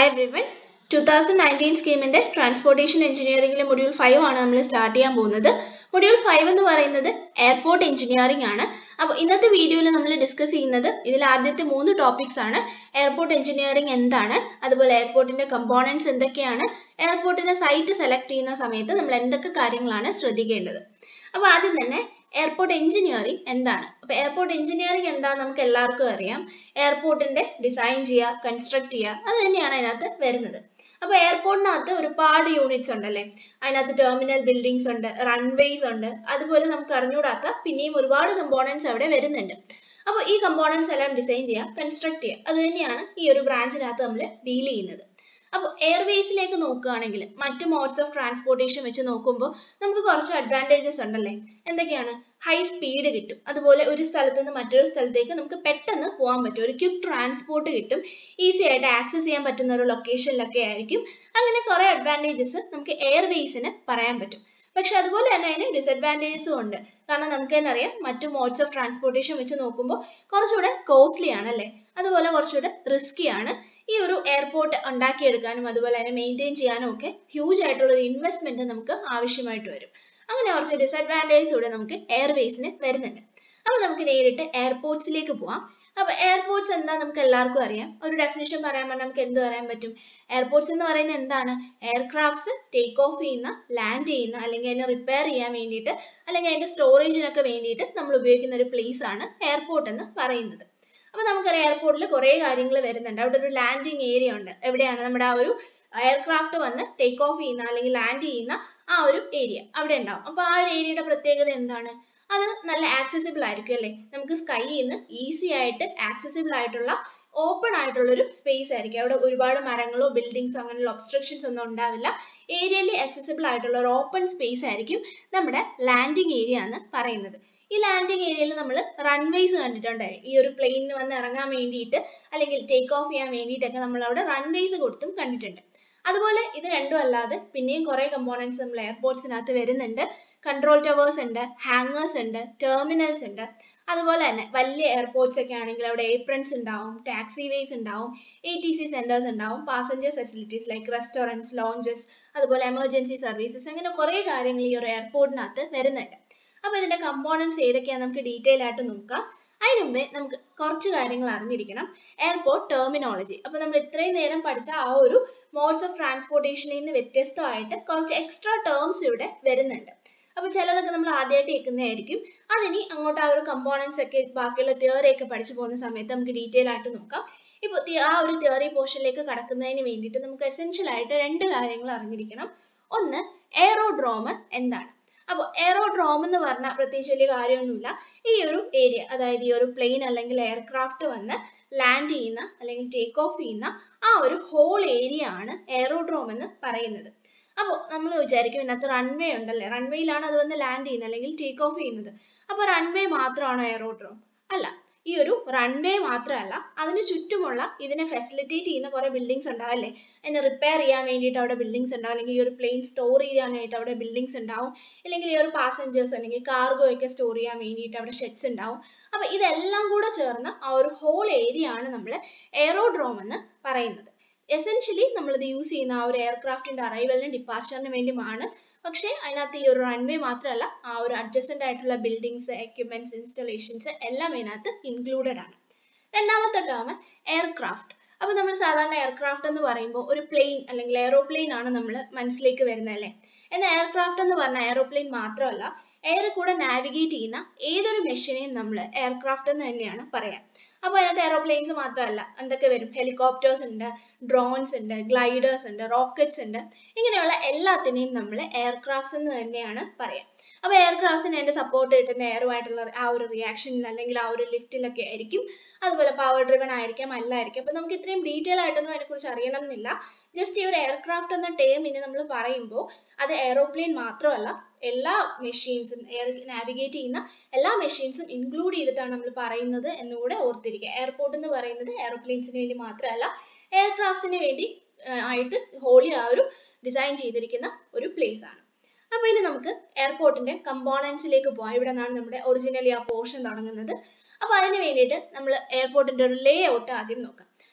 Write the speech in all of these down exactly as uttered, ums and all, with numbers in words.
everyone. twenty nineteen scheme in the Transportation Engineering Module five ആണ് നമ്മൾ start ചെയ്യാൻ പോകുന്നത്. Module five എന്ന് പറയുന്നത് എയർപോർട്ട് എഞ്ചിനീയറിംഗ് ആണ്. അപ്പോൾ ഇന്നത്തെ വീഡിയോയിൽ നമ്മൾ ഡിസ്കസ് ചെയ്യുന്നത് ഇതിൽ ആദ്യത്തെ മൂന്ന് ടോപ്പിക്സ് ആണ്. എയർപോർട്ട് എഞ്ചിനീയറിംഗ് എന്താണ്, അതുപോലെ എയർപോർട്ടിന്റെ കമ്പോണന്റ്സ് എന്തൊക്കെയാണ്, എയർപോർട്ടിന്റെ സൈറ്റ് സെലക്ട് ചെയ്യുന്ന സമയത്ത് നമ്മൾ എന്തൊക്കെ കാര്യങ്ങളാണ് ശ്രദ്ധിക്കേണ്ടത്. അപ്പോൾ ആദ്യം തന്നെ എയർപോർട്ട് എഞ്ചിനീയറിംഗ് എന്താണ്? അപ്പോൾ എയർപോർട്ട് എഞ്ചിനീയറിംഗ് എന്താണെന്ന് നമുക്ക് എല്ലാവർക്കും അറിയാം. എയർപോർട്ടിന്റെ ഡിസൈൻ ചെയ്യുക, കൺസ്ട്രക്ട് ചെയ്യുക, അത് തന്നെയാണ് അതിനകത്ത് വരുന്നത്. അപ്പോൾ എയർപോർട്ടിനകത്ത് ഒരുപാട് യൂണിറ്റ്സ് ഉണ്ടല്ലേ. അതിനകത്ത് ടെർമിനൽ ബിൽഡിങ്സ് ഉണ്ട്, റൺവേസ് ഉണ്ട്, അതുപോലെ നമുക്ക് അറിഞ്ഞുകൂടാത്ത പിന്നെയും ഒരുപാട് കമ്പോണന്റ്സ് അവിടെ വരുന്നുണ്ട്. അപ്പോൾ ഈ കമ്പോണന്റ്സ് എല്ലാം ഡിസൈൻ ചെയ്യുക, കൺസ്ട്രക്ട് ചെയ്യുക, അത് തന്നെയാണ് ഈ ഒരു ബ്രാഞ്ചിനകത്ത് നമ്മൾ ഡീൽ ചെയ്യുന്നത്. അപ്പോൾ എയർവേസിലേക്ക് നോക്കുകയാണെങ്കിൽ മറ്റ് മോഡ്സ് ഓഫ് ട്രാൻസ്പോർട്ടേഷൻ വെച്ച് നോക്കുമ്പോൾ നമുക്ക് കുറച്ച് അഡ്വാൻറ്റേജസ് ഉണ്ടല്ലേ. എന്തൊക്കെയാണ്? ഹൈ സ്പീഡ് കിട്ടും, അതുപോലെ ഒരു സ്ഥലത്ത് നിന്ന് മറ്റൊരു സ്ഥലത്തേക്ക് നമുക്ക് പെട്ടെന്ന് പോകാൻ പറ്റും, ഒരു ക്വിക്ക് ട്രാൻസ്പോർട്ട് കിട്ടും, ഈസി ആയിട്ട് ആക്സസ് ചെയ്യാൻ പറ്റുന്ന ഒരു ലൊക്കേഷനിലൊക്കെ ആയിരിക്കും. അങ്ങനെ കുറെ അഡ്വാൻറ്റേജസ് നമുക്ക് എയർവേസിന് പറയാൻ പറ്റും. പക്ഷെ അതുപോലെ തന്നെ അതിന് ഡിസഡ്വാൻറ്റേജസും ഉണ്ട്. കാരണം നമുക്ക് തന്നെ അറിയാം, മറ്റു മോഡ്സ് ഓഫ് ട്രാൻസ്പോർട്ടേഷൻ വെച്ച് നോക്കുമ്പോൾ കുറച്ചുകൂടെ കോസ്റ്റ്ലി ആണ് അല്ലേ, അതുപോലെ കുറച്ചുകൂടെ റിസ്കി ആണ്. ഈ ഒരു എയർപോർട്ട് ഉണ്ടാക്കിയെടുക്കാനും അതുപോലെ തന്നെ മെയിൻറ്റെയിൻ ചെയ്യാനും ഒക്കെ ഹ്യൂജ് ആയിട്ടുള്ള ഒരു ഇൻവെസ്റ്റ്മെന്റ് നമുക്ക് ആവശ്യമായിട്ട് വരും. അങ്ങനെ കുറച്ച് ഡിസഡ്വാൻറ്റേജസ് കൂടെ നമുക്ക് എയർവേസിന് വരുന്നുണ്ട്. അപ്പൊ നമുക്ക് നേരിട്ട് എയർപോർട്ട്സിലേക്ക് പോവാം. അപ്പൊ എയർപോർട്ട്സ് എന്താ നമുക്ക് എല്ലാവർക്കും അറിയാം. ഒരു ഡെഫിനിഷൻ പറയാൻ പറഞ്ഞാൽ നമുക്ക് എന്ത് പറയാൻ പറ്റും? എയർപോർട്ട്സ് എന്ന് പറയുന്നത് എന്താണ്? എയർക്രാഫ്റ്റ്സ് ടേക്ക് ഓഫ് ചെയ്യുന്ന, ലാൻഡ് ചെയ്യുന്ന, അല്ലെങ്കിൽ അതിനെ റിപ്പയർ ചെയ്യാൻ വേണ്ടിയിട്ട്, അല്ലെങ്കിൽ അതിന്റെ സ്റ്റോറേജിനൊക്കെ വേണ്ടിയിട്ട് നമ്മൾ ഉപയോഗിക്കുന്ന ഒരു പ്ലേസ് ആണ് എയർപോർട്ട് എന്ന് പറയുന്നത്. അപ്പൊ നമുക്കറിയാം എയർപോർട്ടിൽ കുറെ കാര്യങ്ങൾ വരുന്നുണ്ട്. അവിടെ ഒരു ലാൻഡിങ് ഏരിയ ഉണ്ട്. എവിടെയാണ്? നമ്മുടെ ആ ഒരു എയർക്രാഫ്റ്റ് വന്ന് ടേക്ക് ഓഫ് ചെയ്യുന്ന അല്ലെങ്കിൽ ലാൻഡ് ചെയ്യുന്ന ആ ഒരു ഏരിയ അവിടെ ഉണ്ടാവും. അപ്പൊ ആ ഒരു ഏരിയയുടെ പ്രത്യേകത എന്താണ്? അത് നല്ല ആക്സസിബിൾ ആയിരിക്കും അല്ലെ. നമുക്ക് സ്കൈയിൽ നിന്ന് ഈസി ആയിട്ട് ആക്സസിബിൾ ആയിട്ടുള്ള ഓപ്പൺ ആയിട്ടുള്ള ഒരു സ്പേസ് ആയിരിക്കും. അവിടെ ഒരുപാട് മരങ്ങളോ ബിൽഡിങ്സോ അങ്ങനെയുള്ള ഒബ്സ്ട്രക്ഷൻസ് ഒന്നും ഉണ്ടാവില്ല. ഏരിയലി ആക്സസിബിൾ ആയിട്ടുള്ള ഒരു ഓപ്പൺ സ്പേസ് ആയിരിക്കും നമ്മുടെ ലാൻഡിങ് ഏരിയ എന്ന് പറയുന്നത്. ഈ ലാൻഡിങ് ഏരിയയിൽ നമ്മൾ റൺവേസ് കണ്ടിട്ടുണ്ട്. ഈ ഒരു പ്ലെയിനിന് വന്ന് ഇറങ്ങാൻ വേണ്ടിയിട്ട് അല്ലെങ്കിൽ ടേക്ക് ഓഫ് ചെയ്യാൻ വേണ്ടിയിട്ടൊക്കെ നമ്മൾ അവിടെ റൺവേസ് കൊടുത്തും കണ്ടിട്ടുണ്ട്. അതുപോലെ ഇത് രണ്ടും അല്ലാതെ പിന്നെയും കുറെ കമ്പോണന്റ്സ് നമ്മൾ എയർപോർട്ട്സിനകത്ത് വരുന്നുണ്ട്. കൺട്രോൾ ടവേഴ്സ് ഉണ്ട്, ഹാങ്ങേഴ്സ് ഉണ്ട്, ടെർമിനൽസ് ഉണ്ട്. അതുപോലെ തന്നെ വലിയ എയർപോർട്ട്സ് ഒക്കെ ആണെങ്കിൽ അവിടെ aprons ഉണ്ടാവും, ടാക്സിവേസ് ഉണ്ടാവും, എ ടി സി സെന്റേഴ്സ് ഉണ്ടാവും, passenger facilities like restaurants, lounges, അതുപോലെ എമർജൻസി സർവീസസ്, അങ്ങനെ കുറെ കാര്യങ്ങൾ ഈ ഒരു എയർപോർട്ടിനകത്ത് വരുന്നുണ്ട്. അപ്പൊ ഇതിന്റെ കമ്പോണന്റ്സ് ഏതൊക്കെയാണെന്ന് നമുക്ക് ഡീറ്റെയിൽ ആയിട്ട് നോക്കാം. അതിന് മുമ്പേ നമുക്ക് കുറച്ച് കാര്യങ്ങൾ അറിഞ്ഞിരിക്കണം. Airport terminology. അപ്പൊ നമ്മൾ ഇത്രയും നേരം പഠിച്ച ആ ഒരു മോഡ്സ് ഓഫ് ട്രാൻസ്പോർട്ടേഷനിൽ നിന്ന് വ്യത്യസ്തമായിട്ട് കുറച്ച് എക്സ്ട്രാ ടേംസ് ഇവിടെ വരുന്നുണ്ട്. അപ്പൊ ചിലതൊക്കെ നമ്മൾ ആദ്യമായിട്ട് കേൾക്കുന്നതായിരിക്കും. അതിനി അങ്ങോട്ട് ആ ഒരു കമ്പോണന്റ്സ് ഒക്കെ ബാക്കിയുള്ള തിയറി ഒക്കെ പഠിച്ചു പോകുന്ന സമയത്ത് നമുക്ക് ഡീറ്റെയിൽ ആയിട്ട് നോക്കാം. ഇപ്പൊ ആ ഒരു തിയറി പോർഷനിലേക്ക് കടക്കുന്നതിന് വേണ്ടിയിട്ട് നമുക്ക് എസെൻഷ്യൽ ആയിട്ട് രണ്ട് കാര്യങ്ങൾ അറിഞ്ഞിരിക്കണം. ഒന്ന്, എയറോഡ്രോം എന്താണ്? അപ്പോൾ എയറോഡ്രോം എന്ന് പറഞ്ഞാൽ പ്രത്യേകിച്ച് വലിയ കാര്യമൊന്നുമില്ല. ഈ ഒരു ഏരിയ, അതായത് ഈ ഒരു പ്ലെയിൻ അല്ലെങ്കിൽ എയർക്രാഫ്റ്റ് വന്ന് ലാൻഡ് ചെയ്യുന്ന അല്ലെങ്കിൽ ടേക്ക് ഓഫ് ചെയ്യുന്ന ആ ഒരു ഹോൾ ഏരിയ ആണ് എയറോഡ്രോം എന്ന് പറയുന്നത്. അപ്പോൾ നമ്മൾ വിചാരിക്കും ഇതിനകത്ത് റൺവേ ഉണ്ടല്ലേ, റൺവേയിലാണ് അത് വന്ന് ലാൻഡ് ചെയ്യുന്നത് അല്ലെങ്കിൽ ടേക്ക് ഓഫ് ചെയ്യുന്നത്. അപ്പോൾ റൺവേ മാത്രമാണോ എയറോഡ്രോം? അല്ല. ഈ ഒരു റൺവേ മാത്രമല്ല, അതിന് ചുറ്റുമുള്ള ഇതിനെ ഫെസിലിറ്റേറ്റ് ചെയ്യുന്ന കുറെ ബിൽഡിങ്സ് ഉണ്ടാവും അല്ലേ. അതിനെ റിപ്പയർ ചെയ്യാൻ വേണ്ടിയിട്ട് അവിടെ ബിൽഡിങ്സ് ഉണ്ടാവും, അല്ലെങ്കിൽ ഈ ഒരു പ്ലെയിൻ സ്റ്റോർ ചെയ്യാനായിട്ട് അവിടെ ബിൽഡിങ്സ് ഉണ്ടാവും, അല്ലെങ്കിൽ ഈ ഒരു പാസഞ്ചേഴ്സ് അല്ലെങ്കിൽ കാർഗോ ഒക്കെ സ്റ്റോർ ചെയ്യാൻ വേണ്ടിയിട്ട് അവിടെ ഷെഡ്സ് ഉണ്ടാവും. അപ്പൊ ഇതെല്ലാം കൂടെ ചേർന്ന ആ ഒരു ഹോൾ ഏരിയ ആണ് നമ്മൾ എയറോഡ്രോം എന്ന് പറയുന്നത്. എസെൻഷ്യലി നമ്മളിത് യൂസ് ചെയ്യുന്ന ആ ഒരു എയർക്രാഫ്റ്റിന്റെ അറൈവലിനും ഡിപ്പാർച്ചറിനും വേണ്ടിയുമാണ്. പക്ഷേ അതിനകത്ത് ഈ ഒരു റൺവേ മാത്രമല്ല, ആ ഒരു അഡ്ജസ്റ്റന്റ് ആയിട്ടുള്ള ബിൽഡിങ്സ്, എക്യുപ്മെന്റ്സ്, ഇൻസ്റ്റലേഷൻസ് എല്ലാം ഇതിനകത്ത് ഇൻക്ലൂഡഡ് ആണ്. രണ്ടാമത്തെ ടേം എയർക്രാഫ്റ്റ്. അപ്പൊ നമ്മൾ സാധാരണ എയർക്രാഫ്റ്റ് എന്ന് പറയുമ്പോൾ ഒരു പ്ലെയിൻ അല്ലെങ്കിൽ എയറോപ്ലെയിൻ ആണ് നമ്മൾ മനസ്സിലേക്ക് വരുന്നത് അല്ലേ. എന്നാൽ എയർക്രാഫ്റ്റ് എന്ന് പറഞ്ഞാൽ എയറോപ്ലെയിൻ മാത്രമല്ല, എയറിൽ കൂടെ നാവിഗേറ്റ് ചെയ്യുന്ന ഏതൊരു മെഷീനെയും നമ്മൾ എയർക്രാഫ്റ്റ് എന്ന് തന്നെയാണ് പറയാം. അപ്പൊ അതിനകത്ത് എയറോപ്ലെയിൻസ് മാത്രമല്ല, എന്തൊക്കെ വരും? ഹെലികോപ്റ്റേഴ്സ് ഉണ്ട്, ഡ്രോൺസ് ഉണ്ട്, ഗ്ലൈഡേഴ്സ് ഉണ്ട്, റോക്കറ്റ്സ് ഉണ്ട്. ഇങ്ങനെയുള്ള എല്ലാത്തിനെയും നമ്മൾ എയർക്രാഫ്റ്റ്സ് എന്ന് തന്നെയാണ് പറയാം. അപ്പൊ എയർക്രാഫ്റ്റ്സിന് അതിന്റെ സപ്പോർട്ട് കിട്ടുന്ന എയറുമായിട്ടുള്ള ആ ഒരു റിയാക്ഷനിൽ അല്ലെങ്കിൽ ആ ഒരു ലിഫ്റ്റിലൊക്കെ ആയിരിക്കും. അതുപോലെ പവർ ഡ്രിവൺ ആയിരിക്കാം, അല്ലായിരിക്കും. അപ്പൊ നമുക്ക് ഇത്രയും ഡീറ്റെയിൽ ആയിട്ടൊന്നും അതിനെക്കുറിച്ച് അറിയണം എന്നില്ല. ജസ്റ്റ് ഈ ഒരു എയർക്രാഫ്റ്റ് എന്ന ടേമിനെ നമ്മൾ പറയുമ്പോൾ അത് എയറോപ്ലെയിൻ മാത്രമല്ല, എല്ലാ മെഷീൻസും, എയർ നാവിഗേറ്റ് ചെയ്യുന്ന എല്ലാ മെഷീൻസും ഇൻക്ലൂഡ് ചെയ്തിട്ടാണ് നമ്മൾ പറയുന്നത് എന്നുകൂടെ ഓർത്തിരിക്കുക. എയർപോർട്ട് എന്ന് പറയുന്നത് എയറോപ്ലെയിൻസിന് വേണ്ടി മാത്രമല്ല, എയർക്രാഫ്റ്റ്സിന് വേണ്ടി ആയിട്ട് ഹോളി ആ ഒരു ഡിസൈൻ ചെയ്തിരിക്കുന്ന ഒരു പ്ലേസ് ആണ്. അപ്പൊ ഇനി നമുക്ക് എയർപോർട്ടിന്റെ കമ്പോണന്റ്സിലേക്ക് പോകാം. ഇവിടെ നിന്നാണ് നമ്മുടെ ഒറിജിനലി ആ പോർഷൻ തുടങ്ങുന്നത്. അപ്പൊ അതിന് വേണ്ടിയിട്ട് നമ്മൾ എയർപോർട്ടിന്റെ ഒരു ലേ ഔട്ട് ആദ്യം നോക്കാം.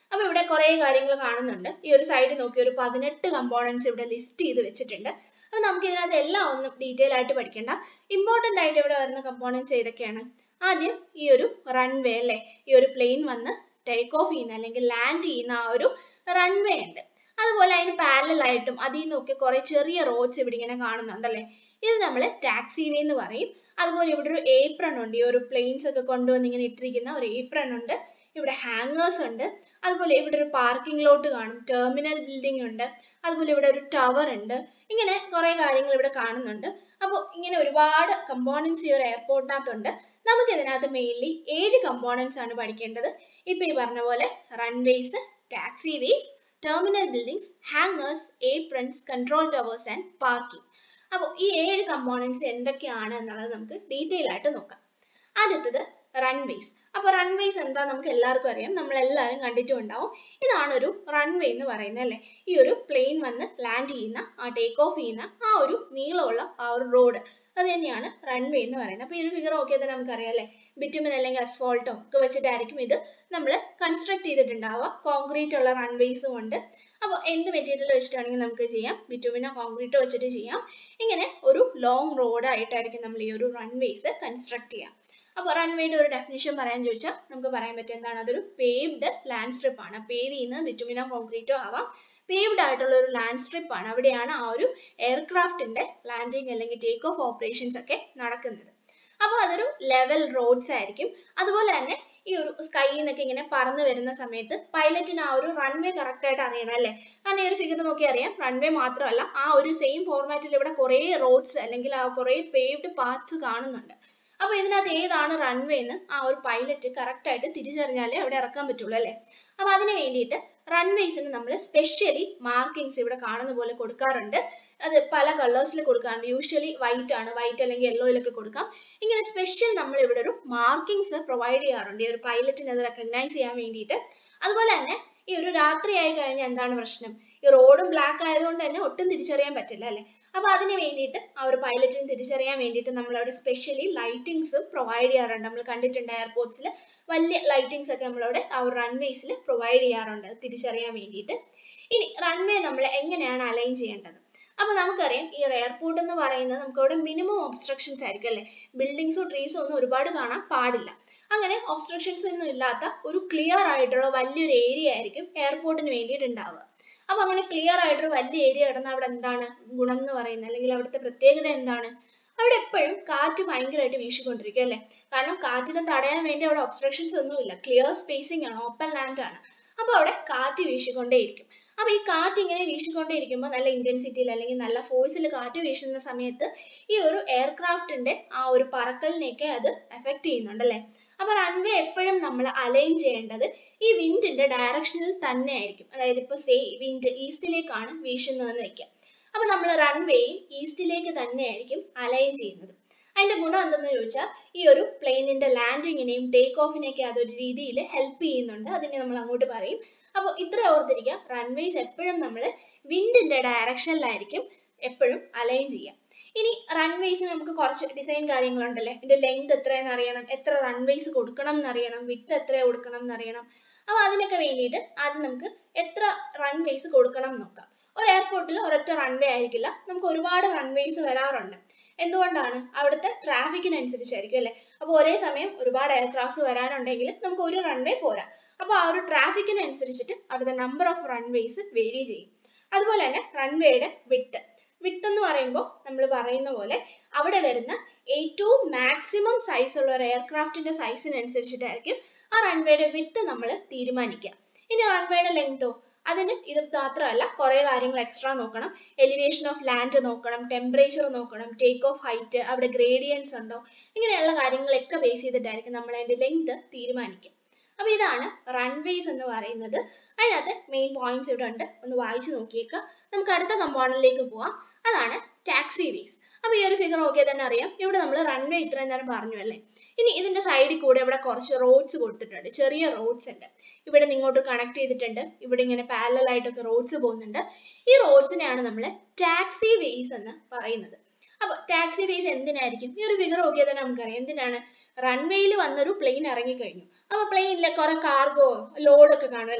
അപ്പോൾ ഇവിടെ കുറേ കാര്യങ്ങൾ കാണുന്നുണ്ട്. ഈ ഒരു സൈഡിൽ നോക്കി ഒരു പതിനെട്ട് കമ്പോണൻസ് ഇവിടെ ലിസ്റ്റ് ചെയ്ത് വെച്ചിട്ടുണ്ട്. അപ്പോൾ നമുക്ക് ഇതിനകത്ത് എല്ലാം ഒന്നും ഡീറ്റെയിൽ ആയിട്ട് പഠിക്കേണ്ട. ഇമ്പോർട്ടൻ്റ് ആയിട്ട് ഇവിടെ വരുന്ന കമ്പോണൻസ് ഏതൊക്കെയാണ്? ആദ്യം ഈ ഒരു റൺവേ അല്ലേ, ഈ ഒരു പ്ലെയിൻ വന്ന് ടേക്ക് ഓഫ് ചെയ്യുന്ന അല്ലെങ്കിൽ ലാൻഡ് ചെയ്യുന്ന ആ ഒരു റൺവേ ഉണ്ട്. അതുപോലെ അതിന് പാരലൽ ആയിട്ടും അതിൽ നിന്നൊക്കെ കുറെ ചെറിയ റോഡ്സ് ഇവിടെ ഇങ്ങനെ കാണുന്നുണ്ടല്ലേ, ഇത് നമ്മൾ ടാക്സി വേ എന്ന് പറയും. അതുപോലെ ഇവിടെ ഒരു ഏപ്രൺ ഉണ്ട്, ഈ ഒരു പ്ലെയിൻസ് ഒക്കെ കൊണ്ടുവന്ന് ഇങ്ങനെ ഇട്ടിരിക്കുന്ന ഒരു ഏപ്രൺ ഉണ്ട്. ഇവിടെ ഹാങ്ങേഴ്സ് ഉണ്ട്. അതുപോലെ ഇവിടെ ഒരു പാർക്കിംഗ് ലോട്ട് കാണും, ടെർമിനൽ ബിൽഡിംഗ് ഉണ്ട്. അതുപോലെ ഇവിടെ ഒരു ടവർ ഉണ്ട്. ഇങ്ങനെ കുറെ കാര്യങ്ങൾ ഇവിടെ കാണുന്നുണ്ട്. അപ്പോൾ ഇങ്ങനെ ഒരുപാട് കമ്പോണൻസ് ഈ ഒരു എയർപോർട്ടിനകത്തുണ്ട്. നമുക്ക് ഇതിനകത്ത് മെയിൻലി ഏഴ് കമ്പോണൻസ് ആണ് പഠിക്കേണ്ടത്. ഇപ്പൊ ഈ പറഞ്ഞ പോലെ runways, taxiways, terminal buildings, hangars, aprons, control towers and parking. അപ്പോൾ ഈ ഏഴ് കമ്പോണൻസ് എന്തൊക്കെയാണ് എന്നുള്ളത് നമുക്ക് ഡീറ്റെയിൽ ആയിട്ട് നോക്കാം. ആദ്യത്തത് റൺവേസ്. അപ്പോൾ റൺവേസ് എന്താ നമുക്ക് എല്ലാവർക്കും അറിയാം, നമ്മൾ എല്ലാവരും കണ്ടിട്ടും ഉണ്ടാവും. ഇതാണ് ഒരു റൺവേ എന്ന് പറയുന്നത് അല്ലേ, ഈ ഒരു പ്ലെയിൻ വന്ന് ലാൻഡ് ചെയ്യുന്ന ആ ടേക്ക് ഓഫ് ചെയ്യുന്ന ആ ഒരു നീളമുള്ള ആ ഒരു റോഡ്, അത് തന്നെയാണ് റൺവേ എന്ന് പറയുന്നത്. അപ്പോൾ ഈ ഒരു ഫിഗർ നോക്കിയാൽ തന്നെ നമുക്കറിയാം അല്ലേ, ബിറ്റുമിൻ അല്ലെങ്കിൽ അസ്ഫോൾട്ടോ ഒക്കെ വെച്ചിട്ടായിരിക്കും ഇത് നമ്മൾ കൺസ്ട്രക്ട് ചെയ്തിട്ടുണ്ടാവുക. കോൺക്രീറ്റ് ഉള്ള റൺവേസും ഉണ്ട്. അപ്പോൾ എന്ത് മെറ്റീരിയൽ വെച്ചിട്ടാണെങ്കിൽ നമുക്ക് ചെയ്യാം, ബിറ്റുമിനോ കോൺക്രീറ്റോ വെച്ചിട്ട് ചെയ്യാം. ഇങ്ങനെ ഒരു ലോങ് റോഡ് ആയിട്ടായിരിക്കും നമ്മൾ ഈ ഒരു റൺവേസ് കൺസ്ട്രക്ട് ചെയ്യുക. അപ്പോൾ റൺവേയുടെ ഒരു ഡെഫിനിഷൻ പറയാൻ ചോദിച്ചാൽ നമുക്ക് പറയാൻ പറ്റും എന്താണ്, അതൊരു പേവ്ഡ് ലാൻഡ് സ്ട്രിപ്പ് ആണ്. പേവ് ചെയ്യുന്നത് ബിറ്റുമിനോ കോൺക്രീറ്റോ ആവാം. പേവ്ഡ് ആയിട്ടുള്ള ഒരു ലാൻഡ് സ്ട്രിപ്പ് ആണ്. അവിടെയാണ് ആ ഒരു എയർക്രാഫ്റ്റിന്റെ ലാൻഡിങ് അല്ലെങ്കിൽ ടേക്ക് ഓഫ് ഓപ്പറേഷൻസ് ഒക്കെ നടക്കുന്നത്. അപ്പോൾ അതൊരു ലെവൽ റോഡ്സ് ആയിരിക്കും. അതുപോലെ തന്നെ ഈ ഒരു സ്കൈയിൽ നിന്നൊക്കെ ഇങ്ങനെ പറന്ന് വരുന്ന സമയത്ത് പൈലറ്റിന് ആ ഒരു റൺവേ കറക്റ്റ് ആയിട്ട് അറിയണം അല്ലേ. കാരണം ഈ ഒരു ഫിഗർ നോക്കി അറിയാം, റൺവേ മാത്രമല്ല ആ ഒരു സെയിം ഫോർമാറ്റിൽ ഇവിടെ കുറേ റോഡ്സ് അല്ലെങ്കിൽ ആ കുറേ പേവ്ഡ് പാത്ത്സ് കാണുന്നുണ്ട്. അപ്പോൾ ഇതിനകത്ത് ഏതാണ് റൺവേ എന്ന് ആ ഒരു പൈലറ്റ് കറക്റ്റ് ആയിട്ട് തിരിച്ചറിഞ്ഞാലേ അവിടെ ഇറക്കാൻ പറ്റുള്ളൂ അല്ലേ. അപ്പോൾ അതിന് വേണ്ടിയിട്ട് റൺവേസിന് നമ്മൾ സ്പെഷ്യലി മാർക്കിങ്സ് ഇവിടെ കാണുന്ന പോലെ കൊടുക്കാറുണ്ട്. അത് പല കളേഴ്സിൽ കൊടുക്കാറുണ്ട്. യൂഷ്വലി വൈറ്റ് ആണ്, വൈറ്റ് അല്ലെങ്കിൽ യെല്ലോയിലൊക്കെ കൊടുക്കാം. ഇങ്ങനെ സ്പെഷ്യൽ നമ്മൾ ഇവിടെ ഒരു മാർക്കിങ്സ് പ്രൊവൈഡ് ചെയ്യാറുണ്ട് ഈ ഒരു പൈലറ്റിനെ അത് റെക്കഗ്നൈസ് ചെയ്യാൻ വേണ്ടിയിട്ട്. അതുപോലെ തന്നെ ഈ ഒരു രാത്രി ആയി കഴിഞ്ഞാൽ എന്താണ് പ്രശ്നം, ഈ റോഡും ബ്ലാക്ക് ആയതുകൊണ്ട് തന്നെ ഒട്ടും തിരിച്ചറിയാൻ പറ്റില്ല അല്ലേ. അപ്പോൾ അതിന് വേണ്ടിയിട്ട് ആ ഒരു പൈലറ്റിനെ തിരിച്ചറിയാൻ വേണ്ടിയിട്ട് നമ്മൾ അവിടെ സ്പെഷ്യലി ലൈറ്റിങ്സും പ്രൊവൈഡ് ചെയ്യാറുണ്ട്. നമ്മൾ കണ്ടിട്ടുണ്ട് എയർപോർട്ട്സിൽ വലിയ ലൈറ്റിങ്സ് ഒക്കെ നമ്മളവിടെ ആ ഒരു റൺവേസിൽ പ്രൊവൈഡ് ചെയ്യാറുണ്ട് തിരിച്ചറിയാൻ വേണ്ടിയിട്ട്. ഇനി റൺവേ നമ്മൾ എങ്ങനെയാണ് അലൈൻ ചെയ്യേണ്ടത്? അപ്പോൾ നമുക്കറിയാം ഈ എയർപോർട്ട് എന്ന് പറയുന്നത് നമുക്ക് അവിടെ മിനിമം ഒബ്സ്ട്രക്ഷൻസ് ആയിരിക്കും അല്ലേ. ബിൽഡിങ്സോ ട്രീസോ ഒന്നും ഒരുപാട് കാണാൻ പാടില്ല. അങ്ങനെ ഒബ്സ്ട്രക്ഷൻസ് ഒന്നും ഇല്ലാത്ത ഒരു ക്ലിയർ ആയിട്ടുള്ള വലിയൊരു ഏരിയ ആയിരിക്കും എയർപോർട്ടിന് വേണ്ടിയിട്ട് ഉണ്ടാവുക. അപ്പോൾ അങ്ങനെ ക്ലിയർ ആയിട്ടൊരു വലിയ ഏരിയ കിടന്നാൽ അവിടെ എന്താണ് ഗുണം എന്ന് പറയുന്നത്, അല്ലെങ്കിൽ അവിടുത്തെ പ്രത്യേകത എന്താണ്? അവിടെ എപ്പോഴും കാറ്റ് ഭയങ്കരമായിട്ട് വീശിക്കൊണ്ടിരിക്കും അല്ലേ. കാരണം കാറ്റിനെ തടയാൻ വേണ്ടി അവിടെ ഒബ്സ്ട്രക്ഷൻസ് ഒന്നുമില്ല, ക്ലിയർ സ്പേസിംഗ് ആണ്, ഓപ്പൺ ലാൻഡ് ആണ്. അപ്പോൾ അവിടെ കാറ്റ് വീശിക്കൊണ്ടേയിരിക്കും. അപ്പോൾ ഈ കാറ്റ് ഇങ്ങനെ വീശിക്കൊണ്ടേയിരിക്കുമ്പോൾ നല്ല ഇന്റൻസിറ്റിയിൽ അല്ലെങ്കിൽ നല്ല ഫോഴ്സിൽ കാറ്റ് വീശുന്ന സമയത്ത് ഈ ഒരു എയർക്രാഫ്റ്റിന്റെ ആ ഒരു പറക്കലിനെയൊക്കെ അത് എഫക്ട് ചെയ്യുന്നുണ്ടല്ലേ. അപ്പോൾ റൺവേ എപ്പോഴും നമ്മൾ അലൈൻ ചെയ്യേണ്ടത് ഈ വിൻഡിന്റെ ഡയറക്ഷനിൽ തന്നെ ആയിരിക്കും. അതായത് ഇപ്പോൾ സേ വിൻഡ് ഈസ്റ്റിലേക്കാണ് വീശുന്നതെന്ന് വെക്കാം. അപ്പോൾ നമ്മൾ റൺവേയും ഈസ്റ്റിലേക്ക് തന്നെ ആയിരിക്കും അലൈൻ ചെയ്യുന്നത്. അതിന്റെ ഗുണം എന്തെന്ന് ചോദിച്ചാൽ ഈ ഒരു പ്ലെയിനിന്റെ ലാൻഡിങ്ങിനെയും ടേക്ക് ഓഫിനെയൊക്കെ അതൊരു രീതിയിൽ ഹെൽപ്പ് ചെയ്യുന്നുണ്ട്. അതിനെ നമ്മൾ അങ്ങോട്ട് പറയും. അപ്പോൾ ഇത്ര ഓർത്തിരിക്കുക, റൺവേസ് എപ്പോഴും നമ്മൾ വിൻഡിന്റെ ഡയറക്ഷനിലായിരിക്കും എപ്പോഴും അലൈൻ ചെയ്യാം. ഇനി റൺവേസിന് നമുക്ക് കുറച്ച് ഡിസൈൻ കാര്യങ്ങളുണ്ടല്ലേ. ഇതിന്റെ ലെങ്ത് എത്രയെന്ന് അറിയണം, എത്ര റൺവേസ് കൊടുക്കണം എന്നറിയണം, വിഡ്ത്ത് എത്ര കൊടുക്കണം എന്നറിയണം. അപ്പോൾ അതിനൊക്കെ വേണ്ടിയിട്ട് ആദ്യം നമുക്ക് എത്ര റൺവേസ് കൊടുക്കണം എന്ന് നോക്കാം. ഒരു എയർപോർട്ടിൽ ഒരൊറ്റ റൺവേ ആയിരിക്കില്ല, നമുക്ക് ഒരുപാട് റൺവേസ് വരാറുണ്ട്. എന്തുകൊണ്ടാണ്? അവിടുത്തെ ട്രാഫിക്കിനനുസരിച്ചായിരിക്കും അല്ലേ. അപ്പോൾ ഒരേ സമയം ഒരുപാട് എയർക്രാഫ്റ്റ്സ് വരാനുണ്ടെങ്കിൽ നമുക്ക് ഒരു റൺവേ പോരാ. അപ്പോൾ ആ ഒരു ട്രാഫിക്കിനനുസരിച്ചിട്ട് അവിടുത്തെ നമ്പർ ഓഫ് റൺവേസ് വേരി ചെയ്യും. അതുപോലെ തന്നെ റൺവേയുടെ വിഡ്ത്ത് വിഡ്ത്ത് എന്ന് പറയുമ്പോൾ നമ്മൾ പറയുന്ന പോലെ അവിടെ വരുന്ന ഏറ്റവും മാക്സിമം സൈസ് ഉള്ള ഒരു എയർക്രാഫ്റ്റിന്റെ സൈസിനനുസരിച്ചിട്ടായിരിക്കും ആ റൺവേയുടെ വിഡ്ത്ത് നമ്മൾ തീരുമാനിക്കുക. ഇനി റൺവേയുടെ ലെങ്തോ, അതിന് ഇത് മാത്രമല്ല കുറേ കാര്യങ്ങൾ എക്സ്ട്രാ നോക്കണം. എലിവേഷൻ ഓഫ് ലാൻഡ് നോക്കണം, ടെമ്പറേച്ചർ നോക്കണം, ടേക്ക് ഓഫ് ഹൈറ്റ്, അവിടെ ഗ്രേഡിയൻസ് ഉണ്ടോ, ഇങ്ങനെയുള്ള കാര്യങ്ങളൊക്കെ ബേസ് ചെയ്തിട്ടായിരിക്കും നമ്മൾ അതിന്റെ ലെങ്ത് തീരുമാനിക്കുക. അപ്പോൾ ഇതാണ് റൺവേസ് എന്ന് പറയുന്നത്. അതിനകത്ത് മെയിൻ പോയിന്റ്സ് ഇവിടെ ഉണ്ട്, ഒന്ന് വായിച്ചു നോക്കിയേക്കുക. നമുക്ക് അടുത്ത കമ്പോണന്റിലേക്ക് പോവാം, അതാണ് ടാക്സി വേസ്. അപ്പോൾ ഈ ഒരു ഫിഗർ നോക്കിയാൽ തന്നെ അറിയാം, ഇവിടെ നമ്മൾ റൺവേ ഇത്രയും നേരം പറഞ്ഞു അല്ലേ. ഇനി ഇതിന്റെ സൈഡിൽ കൂടെ ഇവിടെ കുറച്ച് റോഡ്സ് കൊടുത്തിട്ടുണ്ട്, ചെറിയ റോഡ്സ് ഉണ്ട്. ഇവിടെ നിന്ന് ഇങ്ങോട്ട് കണക്ട് ചെയ്തിട്ടുണ്ട്, ഇവിടെ ഇങ്ങനെ പാരലൽ ആയിട്ടൊക്കെ റോഡ്സ് പോകുന്നുണ്ട്. ഈ റോഡ്സിനെയാണ് നമ്മൾ ടാക്സി വേസ് എന്ന് പറയുന്നത്. അപ്പൊ ടാക്സി വേസ് എന്തിനായിരിക്കും? ഈ ഒരു ഫിഗർ നോക്കിയാൽ തന്നെ നമുക്കറിയാം എന്തിനാണ്. റൺവേയിൽ വന്നൊരു പ്ലെയിൻ ഇറങ്ങിക്കഴിഞ്ഞു, അപ്പൊ പ്ലെയിനിലെ കുറെ കാർഗോ ലോഡൊക്കെ കാണും അല്ലേ.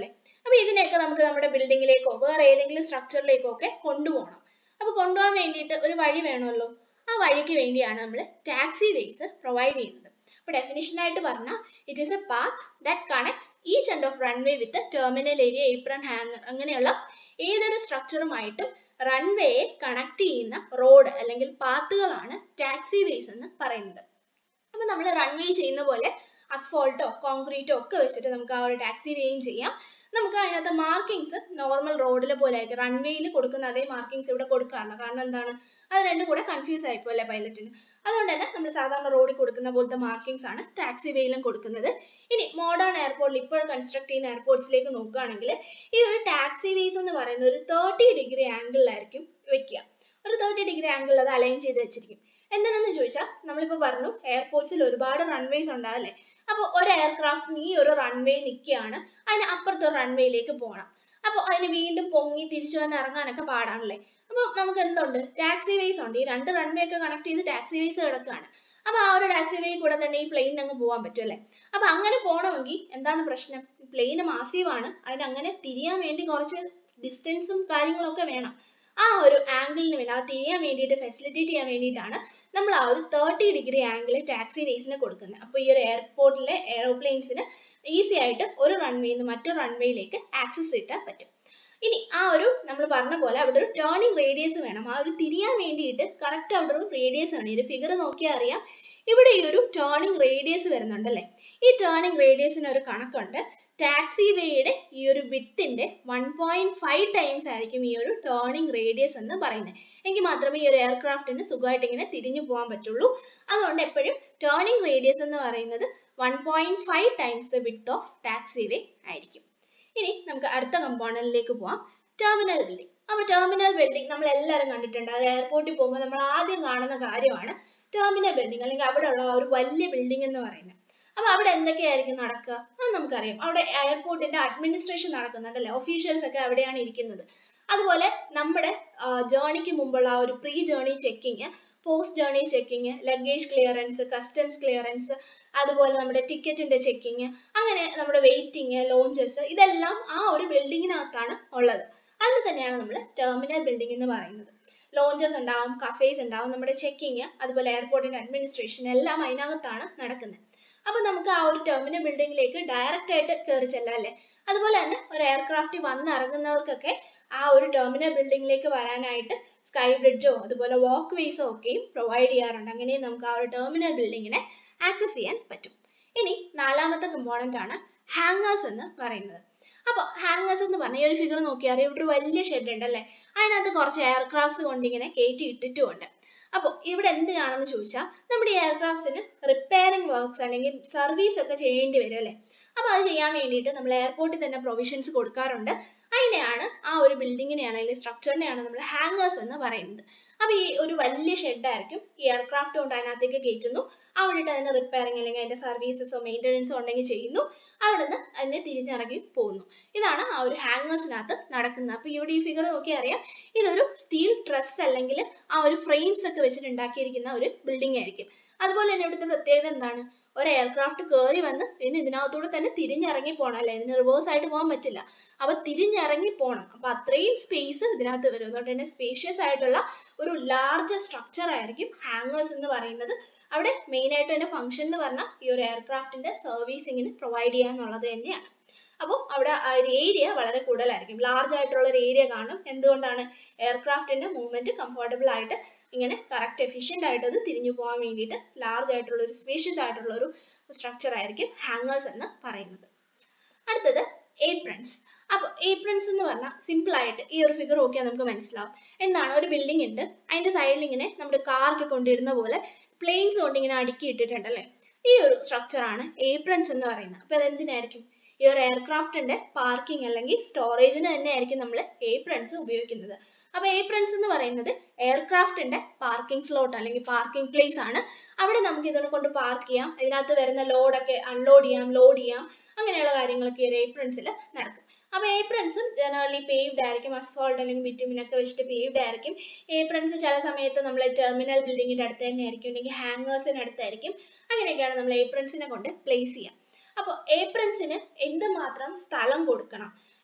അപ്പോൾ ഇതിനെയൊക്കെ നമുക്ക് നമ്മുടെ ബിൽഡിങ്ങിലേക്കോ വേറെ ഏതെങ്കിലും സ്ട്രക്ചറിലേക്കോ ഒക്കെ കൊണ്ടുപോകണം. അപ്പോൾ കൊണ്ടുപോകാൻ വേണ്ടിയിട്ട് ഒരു വഴി വേണമല്ലോ. ആ വഴിക്ക് വേണ്ടിയാണ് നമ്മൾ ടാക്സി വേസ് പ്രൊവൈഡ് ചെയ്യുന്നത്. അപ്പോൾ ഡെഫിനിഷൻ ആയിട്ട് പറഞ്ഞാൽ it is a path that connects each end of runway with terminal area, apron, hangar അങ്ങനെയുള്ള ഏതൊരു സ്ട്രക്ചറുമായിട്ടും റൺവേയെ കണക്ട് ചെയ്യുന്ന റോഡ് അല്ലെങ്കിൽ പാത്തുകളാണ് ടാക്സി വേസ് എന്ന് പറയുന്നത്. അപ്പോൾ നമ്മൾ റൺവേ ചെയ്യുന്ന പോലെ അസ്ഫോൾട്ടോ കോൺക്രീറ്റോ ഒക്കെ വെച്ചിട്ട് നമുക്ക് ആ ഒരു ടാക്സി വേയും ചെയ്യാം. നമുക്ക് അതിനകത്ത് മാർക്കിങ്സ് നോർമൽ റോഡിലെ പോലെ ആയിരിക്കും. റൺവേയിൽ കൊടുക്കുന്ന അതേ മാർക്കിങ്സ് ഇവിടെ കൊടുക്കാറില്ല. കാരണം എന്താണ്, അത് രണ്ടും കൂടെ കൺഫ്യൂസ് ആയിപ്പോ അല്ലേ പൈലറ്റിന്. അതുകൊണ്ട് തന്നെ നമ്മൾ സാധാരണ റോഡിൽ കൊടുക്കുന്ന പോലത്തെ മാർക്കിങ്സ് ആണ് ടാക്സി വേയിലും കൊടുക്കുന്നത്. ഇനി മോഡേൺ എയർപോർട്ടിൽ ഇപ്പോൾ കൺസ്ട്രക്ട് ചെയ്യുന്ന എയർപോർട്ട്സിലേക്ക് നോക്കുകയാണെങ്കിൽ ഈ ഒരു ടാക്സി വേസ് എന്ന് പറയുന്ന ഒരു തേർട്ടി ഡിഗ്രി ആംഗിളിലായിരിക്കും വെക്കുക. ഒരു തേർട്ടി ഡിഗ്രി ആംഗിളിൽ അത് അലൈൻ ചെയ്ത് വെച്ചിരിക്കും. എന്തിനാന്ന് ചോദിച്ചാൽ നമ്മളിപ്പോൾ പറഞ്ഞു എയർപോർട്ട്സിൽ ഒരുപാട് റൺവേസ് ഉണ്ടാവും അല്ലേ. അപ്പോൾ ഒരു എയർക്രാഫ്റ്റിന് ഈ ഒരു റൺവേ നിൽക്കുകയാണ്, അതിന് അപ്പുറത്തെ റൺവേയിലേക്ക് പോകണം. അപ്പോൾ അതിന് വീണ്ടും പൊങ്ങി തിരിച്ചു വന്ന് ഇറങ്ങാനൊക്കെ പാടാണല്ലേ. അപ്പോൾ നമുക്ക് എന്തുണ്ട്, ടാക്സി വേസ് ഉണ്ട്. ഈ രണ്ട് റൺവേ ഒക്കെ കണക്ട് ചെയ്ത് ടാക്സി വേസ് കിടക്കുകയാണ്. അപ്പോൾ ആ ഒരു ടാക്സി വേ കൂടെ തന്നെ ഈ പ്ലെയിൻ അങ്ങ് പോകാൻ പറ്റും അല്ലേ. അപ്പോൾ അങ്ങനെ പോകണമെങ്കിൽ എന്താണ് പ്രശ്നം, പ്ലെയിൻ മാസീവ് ആണ്, അതിന് അങ്ങനെ തിരിയാൻ വേണ്ടി കുറച്ച് ഡിസ്റ്റൻസും കാര്യങ്ങളൊക്കെ വേണം. ആ ഒരു ആംഗിളിന് വേണ്ടി ആ തിരിയാൻ വേണ്ടിയിട്ട് ഫെസിലിറ്റേറ്റ് ചെയ്യാൻ വേണ്ടിയിട്ടാണ് നമ്മൾ ആ ഒരു തേർട്ടി ഡിഗ്രി ആംഗിൾ ടാക്സി വേസിന് കൊടുക്കുന്നത്. അപ്പോൾ ഈ ഒരു എയർപോർട്ടിലെ എയറോപ്ലെയിൻസിന് ഈസി ആയിട്ട് ഒരു റൺവേയിൽ നിന്ന് മറ്റൊരു റൺവേയിലേക്ക് ആക്സസ് കിട്ടാൻ പറ്റും. ഇനി ആ ഒരു നമ്മൾ പറഞ്ഞ പോലെ അവിടെ ഒരു ടേണിംഗ് റേഡിയസ് വേണം. ആ ഒരു തിരിയാൻ വേണ്ടിയിട്ട് കറക്റ്റ് അവിടെ ഒരു റേഡിയസ് ആണ്. ഈ ഒരു ഫിഗർ നോക്കിയാൽ അറിയാം, ഇവിടെ ഈ ഒരു ടേണിംഗ് റേഡിയസ് വരുന്നുണ്ട് അല്ലേ. ഈ ടേണിംഗ് റേഡിയസിന് ഒരു കണക്കുണ്ട്. ടാക്സി വേയുടെ ഈ ഒരു വിത്തിന്റെ വൺ പോയിന്റ് ഫൈവ് ടൈംസ് ആയിരിക്കും ഈ ഒരു ടേണിംഗ് റേഡിയസ് എന്ന് പറയുന്നത്. എങ്കിൽ മാത്രമേ ഈ ഒരു എയർക്രാഫ്റ്റിന് സുഖമായിട്ട് ഇങ്ങനെ തിരിഞ്ഞു പോകാൻ പറ്റുള്ളൂ. അതുകൊണ്ട് എപ്പോഴും ടേണിംഗ് റേഡിയസ് എന്ന് പറയുന്നത് one point five times the width of taxiway ആയിരിക്കും. ഇനി നമുക്ക് അടുത്ത കമ്പോണന്റിലേക്ക് പോവാം, ടെർമിനൽ ബിൽഡിംഗ്. അപ്പോൾ ടെർമിനൽ ബിൽഡിംഗ് നമ്മൾ എല്ലാവരും കണ്ടിട്ടുണ്ട്. ഒരു എയർപോർട്ടിൽ പോകുമ്പോൾ നമ്മൾ ആദ്യം കാണുന്ന കാര്യമാണ് ടെർമിനൽ ബിൽഡിംഗ്, അല്ലെങ്കിൽ അവിടെയുള്ള ഒരു വലിയ ബിൽഡിംഗ് എന്ന് പറയുന്നത്. അപ്പോൾ അവിടെ എന്തൊക്കെയായിരിക്കും നടക്കുക അത് നമുക്കറിയാം. അവിടെ എയർപോർട്ടിന്റെ അഡ്മിനിസ്ട്രേഷൻ നടക്കുന്നുണ്ട് അല്ലേ, ഒഫീഷ്യൽസ് ഒക്കെ അവിടെയാണ് ഇരിക്കുന്നത്. അതുപോലെ നമ്മുടെ ജേർണിക്ക് മുമ്പുള്ള ആ ഒരു pre journey checking, post journey checking, luggage clearance, customs clearance, അതുപോലെ നമ്മുടെ ടിക്കറ്റിന്റെ ചെക്കിങ്, അങ്ങനെ നമ്മുടെ വെയിറ്റിംഗ്, ലോഞ്ചസ്, ഇതെല്ലാം ആ ഒരു ബിൽഡിങ്ങിനകത്താണ് ഉള്ളത്. അതിന് തന്നെയാണ് നമ്മൾ ടെർമിനൽ ബിൽഡിംഗ് എന്ന് പറയുന്നത്. ലോഞ്ചസ് ഉണ്ടാവും, കഫേസ് ഉണ്ടാവും, നമ്മുടെ ചെക്കിങ്, അതുപോലെ എയർപോർട്ടിന്റെ അഡ്മിനിസ്ട്രേഷൻ എല്ലാം അതിനകത്താണ് നടക്കുന്നത്. അപ്പോൾ നമുക്ക് ആ ഒരു ടെർമിനൽ ബിൽഡിങ്ങിലേക്ക് ഡയറക്റ്റ് ആയിട്ട് കയറി ചെല്ലാം അല്ലേ. അതുപോലെ തന്നെ ഒരു എയർക്രാഫ്റ്റിൽ വന്നിറങ്ങുന്നവർക്കൊക്കെ ആ ഒരു ടെർമിനൽ ബിൽഡിങ്ങിലേക്ക് വരാനായിട്ട് സ്കൈ ബ്രിഡ്ജോ അതുപോലെ വാക്ക് വേസോ ഒക്കെയും പ്രൊവൈഡ് ചെയ്യാറുണ്ട്. അങ്ങനെ നമുക്ക് ആ ഒരു ടെർമിനൽ ബിൽഡിങ്ങിനെ ആക്സസ് ചെയ്യാൻ പറ്റും. ഇനി നാലാമത്തെ കമ്പോണന്റ് ആണ് ഹാങ്ങേഴ്സ് എന്ന് പറയുന്നത്. അപ്പോൾ ഹാങ്ങേഴ്സ് എന്ന് പറഞ്ഞാൽ ഈ ഒരു ഫിഗർ നോക്കിയാൽ ഇവിടെ ഒരു വലിയ ഷെഡ് ഉണ്ട് അല്ലേ. അതിനകത്ത് കുറച്ച് എയർക്രാഫ്റ്റ്സ് കൊണ്ടിങ്ങനെ കയറ്റി ഇട്ടിട്ടുമുണ്ട്. അപ്പോൾ ഇവിടെ എന്തിനാണെന്ന് ചോദിച്ചാൽ നമ്മുടെ ഈ എയർക്രാഫ്റ്റ്സിന് റിപ്പയറിംഗ് വർക്ക്സ് അല്ലെങ്കിൽ സർവീസ് ഒക്കെ ചെയ്യേണ്ടി വരും അല്ലേ. അപ്പോൾ അത് ചെയ്യാൻ വേണ്ടിയിട്ട് നമ്മൾ എയർപോർട്ടിൽ തന്നെ പ്രൊവിഷൻസ് കൊടുക്കാറുണ്ട്. അതിനെയാണ് ആ ഒരു ബിൽഡിങ്ങിനെയാണ് അല്ലെങ്കിൽ സ്ട്രക്ചറിനെയാണ് നമ്മൾ ഹാങ്ങേഴ്സ് എന്ന് പറയുന്നത്. അപ്പോൾ ഈ ഒരു വലിയ ഷെഡായിരിക്കും ഈ എയർക്രാഫ്റ്റ് കൊണ്ട് അതിനകത്തേക്ക് കയറ്റുന്നു, അവിടെ അതിന് റിപ്പയറിംഗ് അല്ലെങ്കിൽ അതിന്റെ സർവീസസോ മെയിൻ്റനൻസോ ഉണ്ടെങ്കിൽ ചെയ്യുന്നു, അവിടെ നിന്ന് അതിനെ തിരിഞ്ഞിറങ്ങി പോകുന്നു. ഇതാണ് ആ ഒരു ഹാങ്ങേഴ്സിനകത്ത് നടക്കുന്നത്. അപ്പോൾ ഇവിടെ ഈ ഫിഗർ നോക്കിയാൽ അറിയാം, ഇതൊരു സ്റ്റീൽ ട്രസ് അല്ലെങ്കിൽ ആ ഒരു ഫ്രെയിംസ് ഒക്കെ വെച്ചിട്ട് ഉണ്ടാക്കിയിരിക്കുന്ന ഒരു ബിൽഡിംഗ് ആയിരിക്കും. അതുപോലെ തന്നെ ഇവിടുത്തെ പ്രത്യേകത എന്താണ്, ഒരു എയർക്രാഫ്റ്റ് കയറി വന്ന് ഇതിന് ഇതിനകത്തൂടെ തന്നെ തിരിഞ്ഞിറങ്ങി പോകണം അല്ലേ, ഇതിന് റിവേഴ്സ് ആയിട്ട് പോകാൻ പറ്റില്ല. അപ്പൊ തിരിഞ്ഞിറങ്ങി പോകണം. അപ്പൊ അത്രയും സ്പേസ് ഇതിനകത്ത് വരും. അതുകൊണ്ട് തന്നെ സ്പേഷ്യസ് ആയിട്ടുള്ള ഒരു ലാർജ് സ്ട്രക്ചർ ആയിരിക്കും ഹാങ്ങേഴ്സ് എന്ന് പറയുന്നത്. അവിടെ മെയിൻ ആയിട്ട് തന്നെ ഫംഗ്ഷൻ എന്ന് പറഞ്ഞാൽ ഈ ഒരു എയർക്രാഫ്റ്റിന്റെ സർവീസിങ്ങിന് പ്രൊവൈഡ് ചെയ്യുക എന്നുള്ളത് തന്നെയാണ്. അപ്പോൾ അവിടെ ആ ഒരു ഏരിയ വളരെ കൂടുതലായിരിക്കും, ലാർജ് ആയിട്ടുള്ള ഒരു ഏരിയ കാണും. എന്തുകൊണ്ടാണ്, എയർക്രാഫ്റ്റിന്റെ മൂവ്മെന്റ് കംഫർട്ടബിൾ ആയിട്ട് ഇങ്ങനെ കറക്റ്റ് എഫിഷ്യന്റ് ആയിട്ട് അത് തിരിഞ്ഞു പോകാൻ വേണ്ടിയിട്ട് ലാർജ് ആയിട്ടുള്ള ഒരു സ്പേഷ്യസ് ആയിട്ടുള്ള ഒരു സ്ട്രക്ചർ ആയിരിക്കും ഹാങ്ങേഴ്സ് എന്ന് പറയുന്നത്. അടുത്തത് aprons. അപ്പോൾ aprons എന്ന് പറഞ്ഞാൽ സിമ്പിൾ ആയിട്ട് ഈ ഒരു ഫിഗർ നോക്കിയാൽ നമുക്ക് മനസ്സിലാവും. എന്താണ്, ഒരു ബിൽഡിംഗ് ഉണ്ട്, അതിന്റെ സൈഡിൽ ഇങ്ങനെ നമ്മുടെ കാറൊക്കെ കൊണ്ടിരുന്ന പോലെ പ്ലെയിൻസ് കൊണ്ട് ഇങ്ങനെ അടുക്കി ഇട്ടിട്ടുണ്ട് അല്ലേ. ഈ ഒരു സ്ട്രക്ചർ ആണ് aprons എന്ന് പറയുന്നത്. അപ്പോൾ അതെന്തിനായിരിക്കും, ഈ ഒരു എയർക്രാഫ്റ്റിന്റെ പാർക്കിംഗ് അല്ലെങ്കിൽ സ്റ്റോറേജിന് തന്നെ ആയിരിക്കും നമ്മൾ aprons ഉപയോഗിക്കുന്നത്. അപ്പോൾ aprons എന്ന് പറയുന്നത് എയർക്രാഫ്റ്റിന്റെ പാർക്കിംഗ് സ്ലോട്ട് അല്ലെങ്കിൽ പാർക്കിംഗ് പ്ലേസ് ആണ്. അവിടെ നമുക്ക് ഇതിനെ കൊണ്ട് പാർക്ക് ചെയ്യാം, ഇതിനകത്ത് വരുന്ന ലോഡൊക്കെ അൺലോഡ് ചെയ്യാം, ലോഡ് ചെയ്യാം, അങ്ങനെയുള്ള കാര്യങ്ങളൊക്കെ ഈ ഒരു apronsil നടക്കും. അപ്പോൾ aprons ജനറലി പേവ്ഡ് ആയിരിക്കും, അസ്ഫോൾട്ട് അല്ലെങ്കിൽ ബിറ്റുമിൻ ഒക്കെ വെച്ചിട്ട് പേവ്ഡ് ആയിരിക്കും. aprons ചില സമയത്ത് നമ്മൾ ടെർമിനൽ ബിൽഡിങ്ങിന്റെ അടുത്ത് തന്നെ ആയിരിക്കും, അല്ലെങ്കിൽ ഹാങ്ങേഴ്സിന് അടുത്തായിരിക്കും. അങ്ങനെയൊക്കെയാണ് നമ്മൾ apronsനെ കൊണ്ട് പ്ലേസ് ചെയ്യുക. അപ്പോൾ apronsന് എന്തുമാത്രം സ്ഥലം കൊടുക്കണം,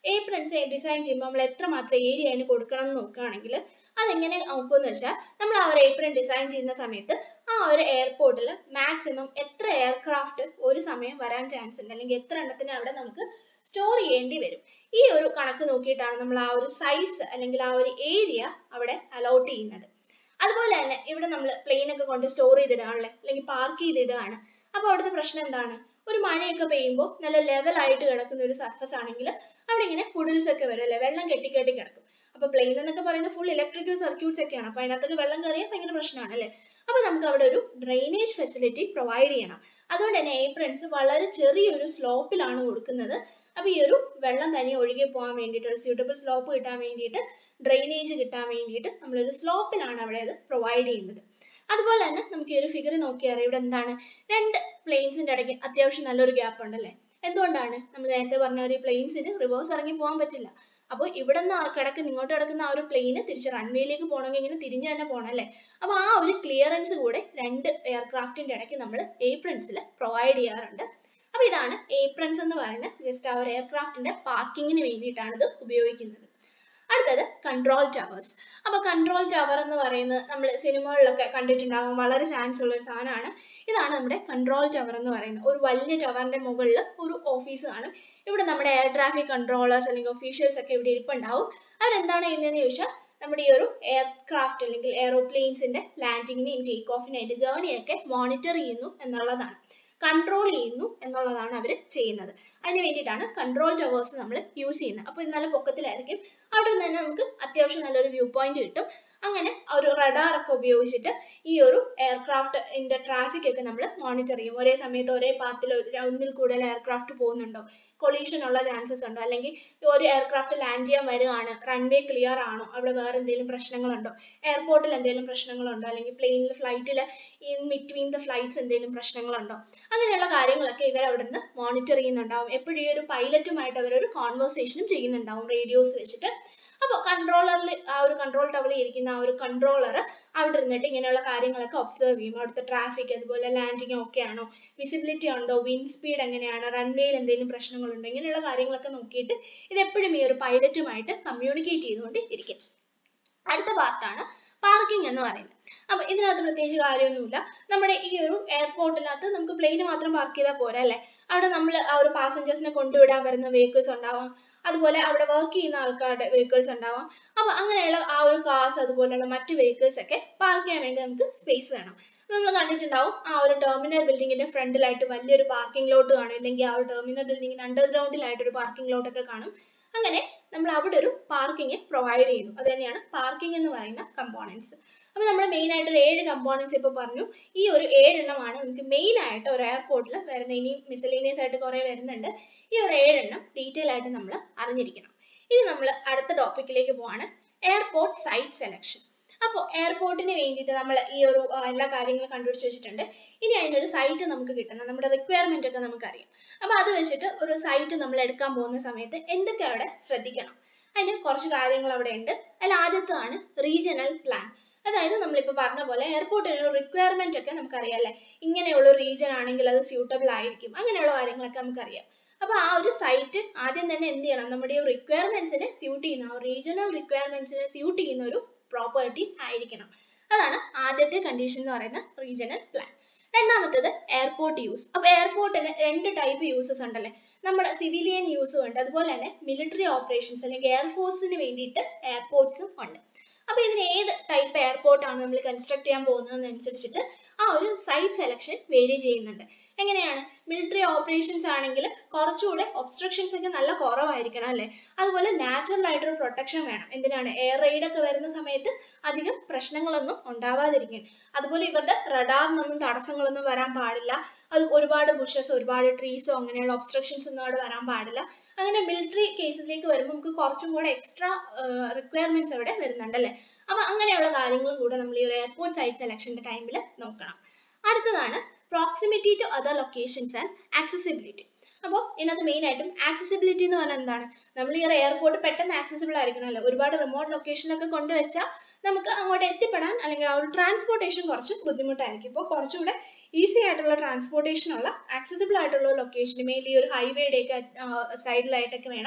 aprons ഡിസൈൻ ചെയ്യുമ്പോൾ നമ്മൾ എത്രമാത്രം ഏരിയ അതിന് കൊടുക്കണം എന്ന് നോക്കുകയാണെങ്കിൽ അതെങ്ങനെ നോക്കുമെന്ന് വെച്ചാൽ നമ്മൾ ആ ഒരു ഏപ്രൺ ഡിസൈൻ ചെയ്യുന്ന സമയത്ത് ആ ഒരു എയർപോർട്ടിൽ മാക്സിമം എത്ര എയർക്രാഫ്റ്റ് ഒരു സമയം വരാൻ ചാൻസ് ഉണ്ട്, അല്ലെങ്കിൽ എത്ര എണ്ണത്തിന് അവിടെ നമുക്ക് സ്റ്റോർ ചെയ്യേണ്ടി വരും. ഈ ഒരു കണക്ക് നോക്കിയിട്ടാണ് നമ്മൾ ആ ഒരു സൈസ് അല്ലെങ്കിൽ ആ ഒരു ഏരിയ അവിടെ അലോട്ട് ചെയ്യുന്നത്. അതുപോലെ തന്നെ ഇവിടെ നമ്മൾ പ്ലെയിൻ ഒക്കെ കൊണ്ട് സ്റ്റോർ ചെയ്തിടുകയാണല്ലേ, അല്ലെങ്കിൽ പാർക്ക് ചെയ്തിടുകയാണ്. അപ്പോൾ അവിടുത്തെ പ്രശ്നം എന്താണ്? ഒരു മഴയൊക്കെ പെയ്യുമ്പോൾ നല്ല ലെവൽ ആയിട്ട് കിടക്കുന്ന ഒരു സർഫസ് ആണെങ്കിൽ അവിടെ ഇങ്ങനെ പുഡിൽസ് ഒക്കെ വരും അല്ലെ, വെള്ളം കെട്ടി കെട്ടി കിടക്കും. അപ്പൊ പ്ലെയിൻ എന്നൊക്കെ പറയുന്നത് ഫുൾ ഇലക്ട്രിക്കൽ സർക്യൂട്ട്സ് ഒക്കെയാണ്. അപ്പൊ അതിനകത്തൊക്കെ വെള്ളം കയറിയാൽ ഭയങ്കര പ്രശ്നമാണ് അല്ലെ. അപ്പൊ നമുക്ക് അവിടെ ഒരു ഡ്രെയിനേജ് ഫെസിലിറ്റി പ്രൊവൈഡ് ചെയ്യണം. അതുകൊണ്ട് തന്നെ ഏപ്രൺസ് വളരെ ചെറിയൊരു സ്ലോപ്പിലാണ് കൊടുക്കുന്നത്. അപ്പൊ ഈ ഒരു വെള്ളം തനിയെ ഒഴുകി പോകാൻ വേണ്ടിയിട്ട് ഒരു സ്യൂട്ടബിൾ സ്ലോപ്പ് കിട്ടാൻ വേണ്ടിയിട്ട്, ഡ്രെയിനേജ് കിട്ടാൻ വേണ്ടിയിട്ട് നമ്മളൊരു സ്ലോപ്പിലാണ് അവിടെ അത് പ്രൊവൈഡ് ചെയ്യുന്നത്. അതുപോലെ തന്നെ നമുക്ക് ഈ ഒരു ഫിഗർ നോക്കിയാൽ ഇവിടെ എന്താണ്, രണ്ട് പ്ലെയിൻസിന്റെ ഇടയ്ക്ക് അത്യാവശ്യം നല്ലൊരു ഗ്യാപ്പ് ഉണ്ടല്ലേ. എന്തുകൊണ്ടാണ്? നമ്മൾ നേരത്തെ പറഞ്ഞ ഒരു പ്ലെയിൻസിന് റിവേഴ്സ് ഇറങ്ങി പോകാൻ പറ്റില്ല. അപ്പോൾ ഇവിടെ നിന്ന് കിടക്കുന്ന ഇങ്ങോട്ട് കിടക്കുന്ന ആ ഒരു പ്ലെയിന് തിരിച്ച് റൺവേയിലേക്ക് പോകണമെങ്കിൽ ഇങ്ങനെ തിരിഞ്ഞു തന്നെ പോകണം അല്ലേ. അപ്പൊ ആ ഒരു ക്ലിയറൻസ് കൂടെ രണ്ട് എയർക്രാഫ്റ്റിന്റെ ഇടയ്ക്ക് നമ്മൾ ഏപ്രൺസിൽ പ്രൊവൈഡ് ചെയ്യാറുണ്ട്. അപ്പൊ ഇതാണ് ഏപ്രൺസ് എന്ന് പറയുന്നത്. ജസ്റ്റ് ആ ഒരു എയർക്രാഫ്റ്റിന്റെ പാർക്കിങ്ങിന് വേണ്ടിയിട്ടാണ് ഇത് ഉപയോഗിക്കുന്നത്. അടുത്തത് കൺട്രോൾ ടവേഴ്സ്. അപ്പൊ കൺട്രോൾ ടവർ എന്ന് പറയുന്നത് നമ്മൾ സിനിമകളിലൊക്കെ കണ്ടിട്ടുണ്ടാകും, വളരെ ചാൻസ് ഉള്ള ഒരു സാധനമാണ്. ഇതാണ് നമ്മുടെ കൺട്രോൾ ടവർ എന്ന് പറയുന്നത്. ഒരു വലിയ ടവറിന്റെ മുകളിൽ ഒരു ഓഫീസ് കാണും. ഇവിടെ നമ്മുടെ എയർ ട്രാഫിക് കൺട്രോളേഴ്സ് അല്ലെങ്കിൽ ഒഫീഷ്യൽസ് ഒക്കെ ഇവിടെ ഇരിപ്പുണ്ടാവും. അവരെന്താണ് ചെയ്യുന്നതെന്ന് ചോദിച്ചാൽ നമ്മുടെ ഈ ഒരു എയർക്രാഫ്റ്റ് അല്ലെങ്കിൽ എയറോപ്ലെയിൻസിന്റെ ലാൻഡിങ്ങിനെയും ടേക്ക് ഓഫിനായിട്ട് ജേർണിയൊക്കെ മോണിറ്റർ ചെയ്യുന്നു എന്നുള്ളതാണ്, കൺട്രോൾ ചെയ്യുന്നു എന്നുള്ളതാണ് അവർ ചെയ്യുന്നത്. അതിന് വേണ്ടിയിട്ടാണ് കൺട്രോൾ ടവേഴ്സ് നമ്മൾ യൂസ് ചെയ്യുന്നത്. അപ്പോൾ ഇത് നല്ല പൊക്കത്തിലായിരിക്കും. അവിടെ നിന്ന് തന്നെ നമുക്ക് അത്യാവശ്യം നല്ലൊരു വ്യൂ പോയിന്റ് കിട്ടും. അങ്ങനെ ഒരു റഡാർ ഒക്കെ ഉപയോഗിച്ചിട്ട് ഈ ഒരു എയർക്രാഫ്റ്റിന്റെ ട്രാഫിക് ഒക്കെ നമ്മൾ മോണിറ്റർ ചെയ്യും. ഒരേ സമയത്ത് ഒരേ പാത്തിൽ ഒന്നിൽ കൂടുതൽ എയർക്രാഫ്റ്റ് പോകുന്നുണ്ടോ, കൊളീഷൻ ഉള്ള ചാൻസസ് ഉണ്ടോ, അല്ലെങ്കിൽ ഒരു എയർക്രാഫ്റ്റ് ലാൻഡ് ചെയ്യാൻ വരുവാണ്, റൺവേ ക്ലിയർ ആണോ, അവിടെ വേറെ എന്തെങ്കിലും പ്രശ്നങ്ങളുണ്ടോ, എയർപോർട്ടിൽ എന്തെങ്കിലും പ്രശ്നങ്ങളുണ്ടോ, അല്ലെങ്കിൽ പ്ലെയിനിൽ ഫ്ലൈറ്റിൽ ഇൻ ബിറ്റ്വീൻ ദ ഫ്ലൈറ്റ്സ് എന്തെങ്കിലും പ്രശ്നങ്ങളുണ്ടോ, അങ്ങനെയുള്ള കാര്യങ്ങളൊക്കെ ഇവർ അവിടെ നിന്ന് മോണിറ്റർ ചെയ്യുന്നുണ്ടാവും. എപ്പോഴും ഈ ഒരു പൈലറ്റുമായിട്ട് അവരൊരു കോൺവെർസേഷനും ചെയ്യുന്നുണ്ടാവും റേഡിയോസ് വെച്ചിട്ട്. അപ്പോൾ കൺട്രോളറിൽ ആ ഒരു കൺട്രോൾ ടവറിൽ ഇരിക്കുന്ന ആ ഒരു കൺട്രോളർ അവിടെ ഇരുന്നിട്ട് ഇങ്ങനെയുള്ള കാര്യങ്ങളൊക്കെ ഒബ്സർവ് ചെയ്യും. അവിടുത്തെ ട്രാഫിക്, അതുപോലെ ലാൻഡിങ് ഒക്കെ ആണോ, വിസിബിലിറ്റി ഉണ്ടോ, വിൻഡ് സ്പീഡ് എങ്ങനെയാണ്, റൺവേയിൽ എന്തെങ്കിലും പ്രശ്നങ്ങളുണ്ടോ, ഇങ്ങനെയുള്ള കാര്യങ്ങളൊക്കെ നോക്കിയിട്ട് ഇത് എപ്പോഴും ഈ ഒരു പൈലറ്റുമായിട്ട് കമ്മ്യൂണിക്കേറ്റ് ചെയ്തുകൊണ്ട് ഇരിക്കും. അടുത്ത പാർട്ടാണ് പാർക്കിംഗ് എന്ന് പറയുന്നത്. അപ്പൊ ഇതിനകത്ത് പ്രത്യേകിച്ച് കാര്യമൊന്നുമില്ല. നമ്മുടെ ഈ ഒരു എയർപോർട്ടിനകത്ത് നമുക്ക് പ്ലെയിൻ മാത്രം പാർക്ക് ചെയ്താൽ പോരാ അല്ലെ. അവിടെ നമ്മൾ ആ ഒരു പാസഞ്ചേഴ്സിനെ കൊണ്ടുവിടാൻ വരുന്ന വെഹിക്കിൾസ് ഉണ്ടാവാം, അതുപോലെ അവിടെ വർക്ക് ചെയ്യുന്ന ആൾക്കാരുടെ വെഹിക്കിൾസ് ഉണ്ടാവാം. അപ്പൊ അങ്ങനെയുള്ള ആ ഒരു കാർസ് അതുപോലെയുള്ള മറ്റ് വെഹിക്കിൾസ് ഒക്കെ പാർക്ക് ചെയ്യാൻ വേണ്ടി നമുക്ക് സ്പേസ് വേണം. നമ്മൾ കണ്ടിട്ടുണ്ടാവും ആ ഒരു ടെർമിനൽ ബിൽഡിങ്ങിന്റെ ഫ്രണ്ടിലായിട്ട് വലിയൊരു പാർക്കിംഗ് ലോട്ട് കാണും, അല്ലെങ്കിൽ ആ ഒരു ടെർമിനൽ ബിൽഡിങ്ങിന്റെ അണ്ടർഗ്രൗണ്ടിലായിട്ട് ഒരു പാർക്കിംഗ് ലോട്ട് ഒക്കെ കാണും. അങ്ങനെ നമ്മൾ അവിടെ ഒരു പാർക്കിംഗ് പ്രൊവൈഡ് ചെയ്യുന്നു. അത് തന്നെയാണ് പാർക്കിംഗ് എന്ന് പറയുന്ന കമ്പോണൻസ്. അപ്പൊ നമ്മൾ മെയിൻ ആയിട്ട് ഒരു ഏഴ് കമ്പോണൻസ് ഇപ്പൊ പറഞ്ഞു. ഈ ഒരു ഏഴെണ്ണമാണ് നമുക്ക് മെയിൻ ആയിട്ട് ഒരു എയർപോർട്ടിൽ വരുന്ന. ഇനി മിസലേനിയസ് ആയിട്ട് കുറെ വരുന്നുണ്ട്. ഈ ഒരു ഏഴെണ്ണം ഡീറ്റെയിൽ ആയിട്ട് നമ്മൾ അറിഞ്ഞിരിക്കണം. ഇനി നമ്മൾ അടുത്ത ടോപ്പിക്കിലേക്ക് പോവാണ്, എയർപോർട്ട് സൈറ്റ് സെലക്ഷൻ. അപ്പോൾ എയർപോർട്ടിന് വേണ്ടിയിട്ട് നമ്മൾ ഈ ഒരു എല്ലാ കാര്യങ്ങളും കണ്ടുപിടിച്ച് വെച്ചിട്ടുണ്ട്. ഇനി അതിനൊരു സൈറ്റ് നമുക്ക് കിട്ടണം, നമ്മുടെ റിക്വയർമെന്റ് ഒക്കെ നമുക്കറിയാം. അപ്പൊ അത് വെച്ചിട്ട് ഒരു സൈറ്റ് നമ്മൾ എടുക്കാൻ പോകുന്ന സമയത്ത് എന്തൊക്കെ അവിടെ ശ്രദ്ധിക്കണം, അതിന് കുറച്ച് കാര്യങ്ങൾ അവിടെ ഉണ്ട്. അതിൽ ആദ്യത്തേതാണ് റീജിയണൽ പ്ലാൻ. അതായത് നമ്മളിപ്പോൾ പറഞ്ഞ പോലെ എയർപോർട്ടിന് റിക്വയർമെന്റ് ഒക്കെ നമുക്കറിയാം അല്ലെ. ഇങ്ങനെയുള്ള റീജിയൻ ആണെങ്കിൽ അത് സ്യൂട്ടബിൾ ആയിരിക്കും, അങ്ങനെയുള്ള കാര്യങ്ങളൊക്കെ നമുക്കറിയാം. അപ്പൊ ആ ഒരു സൈറ്റ് ആദ്യം തന്നെ എന്ത് ചെയ്യണം, നമ്മുടെ ഈ റിക്വയർമെന്റ്സിനെ സ്യൂട്ട് ചെയ്യുന്ന, റീജിയണൽ റിക്വയർമെന്റ്സിനെ സ്യൂട്ട് ചെയ്യുന്ന ഒരു പ്രോപ്പർട്ടി ആയിരിക്കണം. അതാണ് ആദ്യത്തെ കണ്ടീഷൻ എന്ന് പറയുന്ന റീജിയണൽ പ്ലാൻ. രണ്ടാമത്തേത് എയർപോർട്ട് യൂസ്. അപ്പൊ എയർപോർട്ടിന് രണ്ട് ടൈപ്പ് യൂസസ് ഉണ്ടല്ലേ. നമ്മുടെ സിവിലിയൻ യൂസും ഉണ്ട്, അതുപോലെ തന്നെ മിലിറ്ററി ഓപ്പറേഷൻസ് അല്ലെങ്കിൽ എയർഫോഴ്സിന് വേണ്ടിയിട്ട് എയർപോർട്ട്സും ഉണ്ട്. അപ്പൊ ഇതിന് ഏത് ടൈപ്പ് എയർപോർട്ട് ആണ് നമ്മൾ കൺസ്ട്രക്ട് ചെയ്യാൻ പോകുന്നതെന്നനുസരിച്ചിട്ട് ആ ഒരു സൈറ്റ് സെലക്ഷൻ വേരി ചെയ്യുന്നുണ്ട്. എങ്ങനെയാണ്? മിലിറ്ററി ഓപ്പറേഷൻസ് ആണെങ്കിൽ കുറച്ചുകൂടെ ഒബ്സ്ട്രക്ഷൻസ് ഒക്കെ നല്ല കുറവായിരിക്കണം അല്ലെ. അതുപോലെ നാച്ചുറൽ ആയിട്ടൊരു പ്രൊട്ടക്ഷൻ വേണം. എന്തിനാണ്? എയർ റെയ്ഡ് ഒക്കെ വരുന്ന സമയത്ത് അധികം പ്രശ്നങ്ങളൊന്നും ഉണ്ടാവാതിരിക്കാൻ. അതുപോലെ ഇവരുടെ റഡാറിനൊന്നും തടസ്സങ്ങളൊന്നും വരാൻ പാടില്ല. അത് ഒരുപാട് ബുഷസ്, ഒരുപാട് ട്രീസോ അങ്ങനെയുള്ള ഒബ്സ്ട്രക്ഷൻസ് ഒന്നും അവിടെ വരാൻ പാടില്ല. അങ്ങനെ മിലിറ്ററി കേസിലേക്ക് വരുമ്പോൾ നമുക്ക് കുറച്ചും കൂടെ എക്സ്ട്രാ റിക്വയർമെന്റ്സ് അവിടെ വരുന്നുണ്ട് അല്ലെ. അപ്പൊ അങ്ങനെയുള്ള കാര്യങ്ങളും കൂടെ നമ്മൾ ഈ ഒരു എയർപോർട്ട് സൈറ്റ് സെലക്ഷന്റെ ടൈമിൽ നോക്കണം. അടുത്തതാണ് proximity to other locations and accessibility. അപ്പോൾ ഇതിനകത്ത് മെയിൻ ആയിട്ടും ആക്സസിബിലിറ്റി എന്ന് പറഞ്ഞാൽ എന്താണ്? നമ്മൾ ഈ ഒരു എയർപോർട്ട് പെട്ടെന്ന് ആക്സസിബിൾ ആയിരിക്കണമല്ലോ. ഒരുപാട് റിമോട്ട് ലൊക്കേഷനിലൊക്കെ കൊണ്ടുവച്ചാൽ നമുക്ക് അങ്ങോട്ട് എത്തിപ്പെടാൻ അല്ലെങ്കിൽ ആ ഒരു ട്രാൻസ്പോർട്ടേഷൻ കുറച്ച് ബുദ്ധിമുട്ടായിരിക്കും. ഇപ്പോൾ കുറച്ചുകൂടെ ഈസി ആയിട്ടുള്ള ട്രാൻസ്പോർട്ടേഷൻ ഉള്ള ആക്സസിബിൾ ആയിട്ടുള്ള ലൊക്കേഷൻ, മെയിൻലി ഒരു ഹൈവേയുടെ ഒക്കെ സൈഡിലായിട്ടൊക്കെ വേണം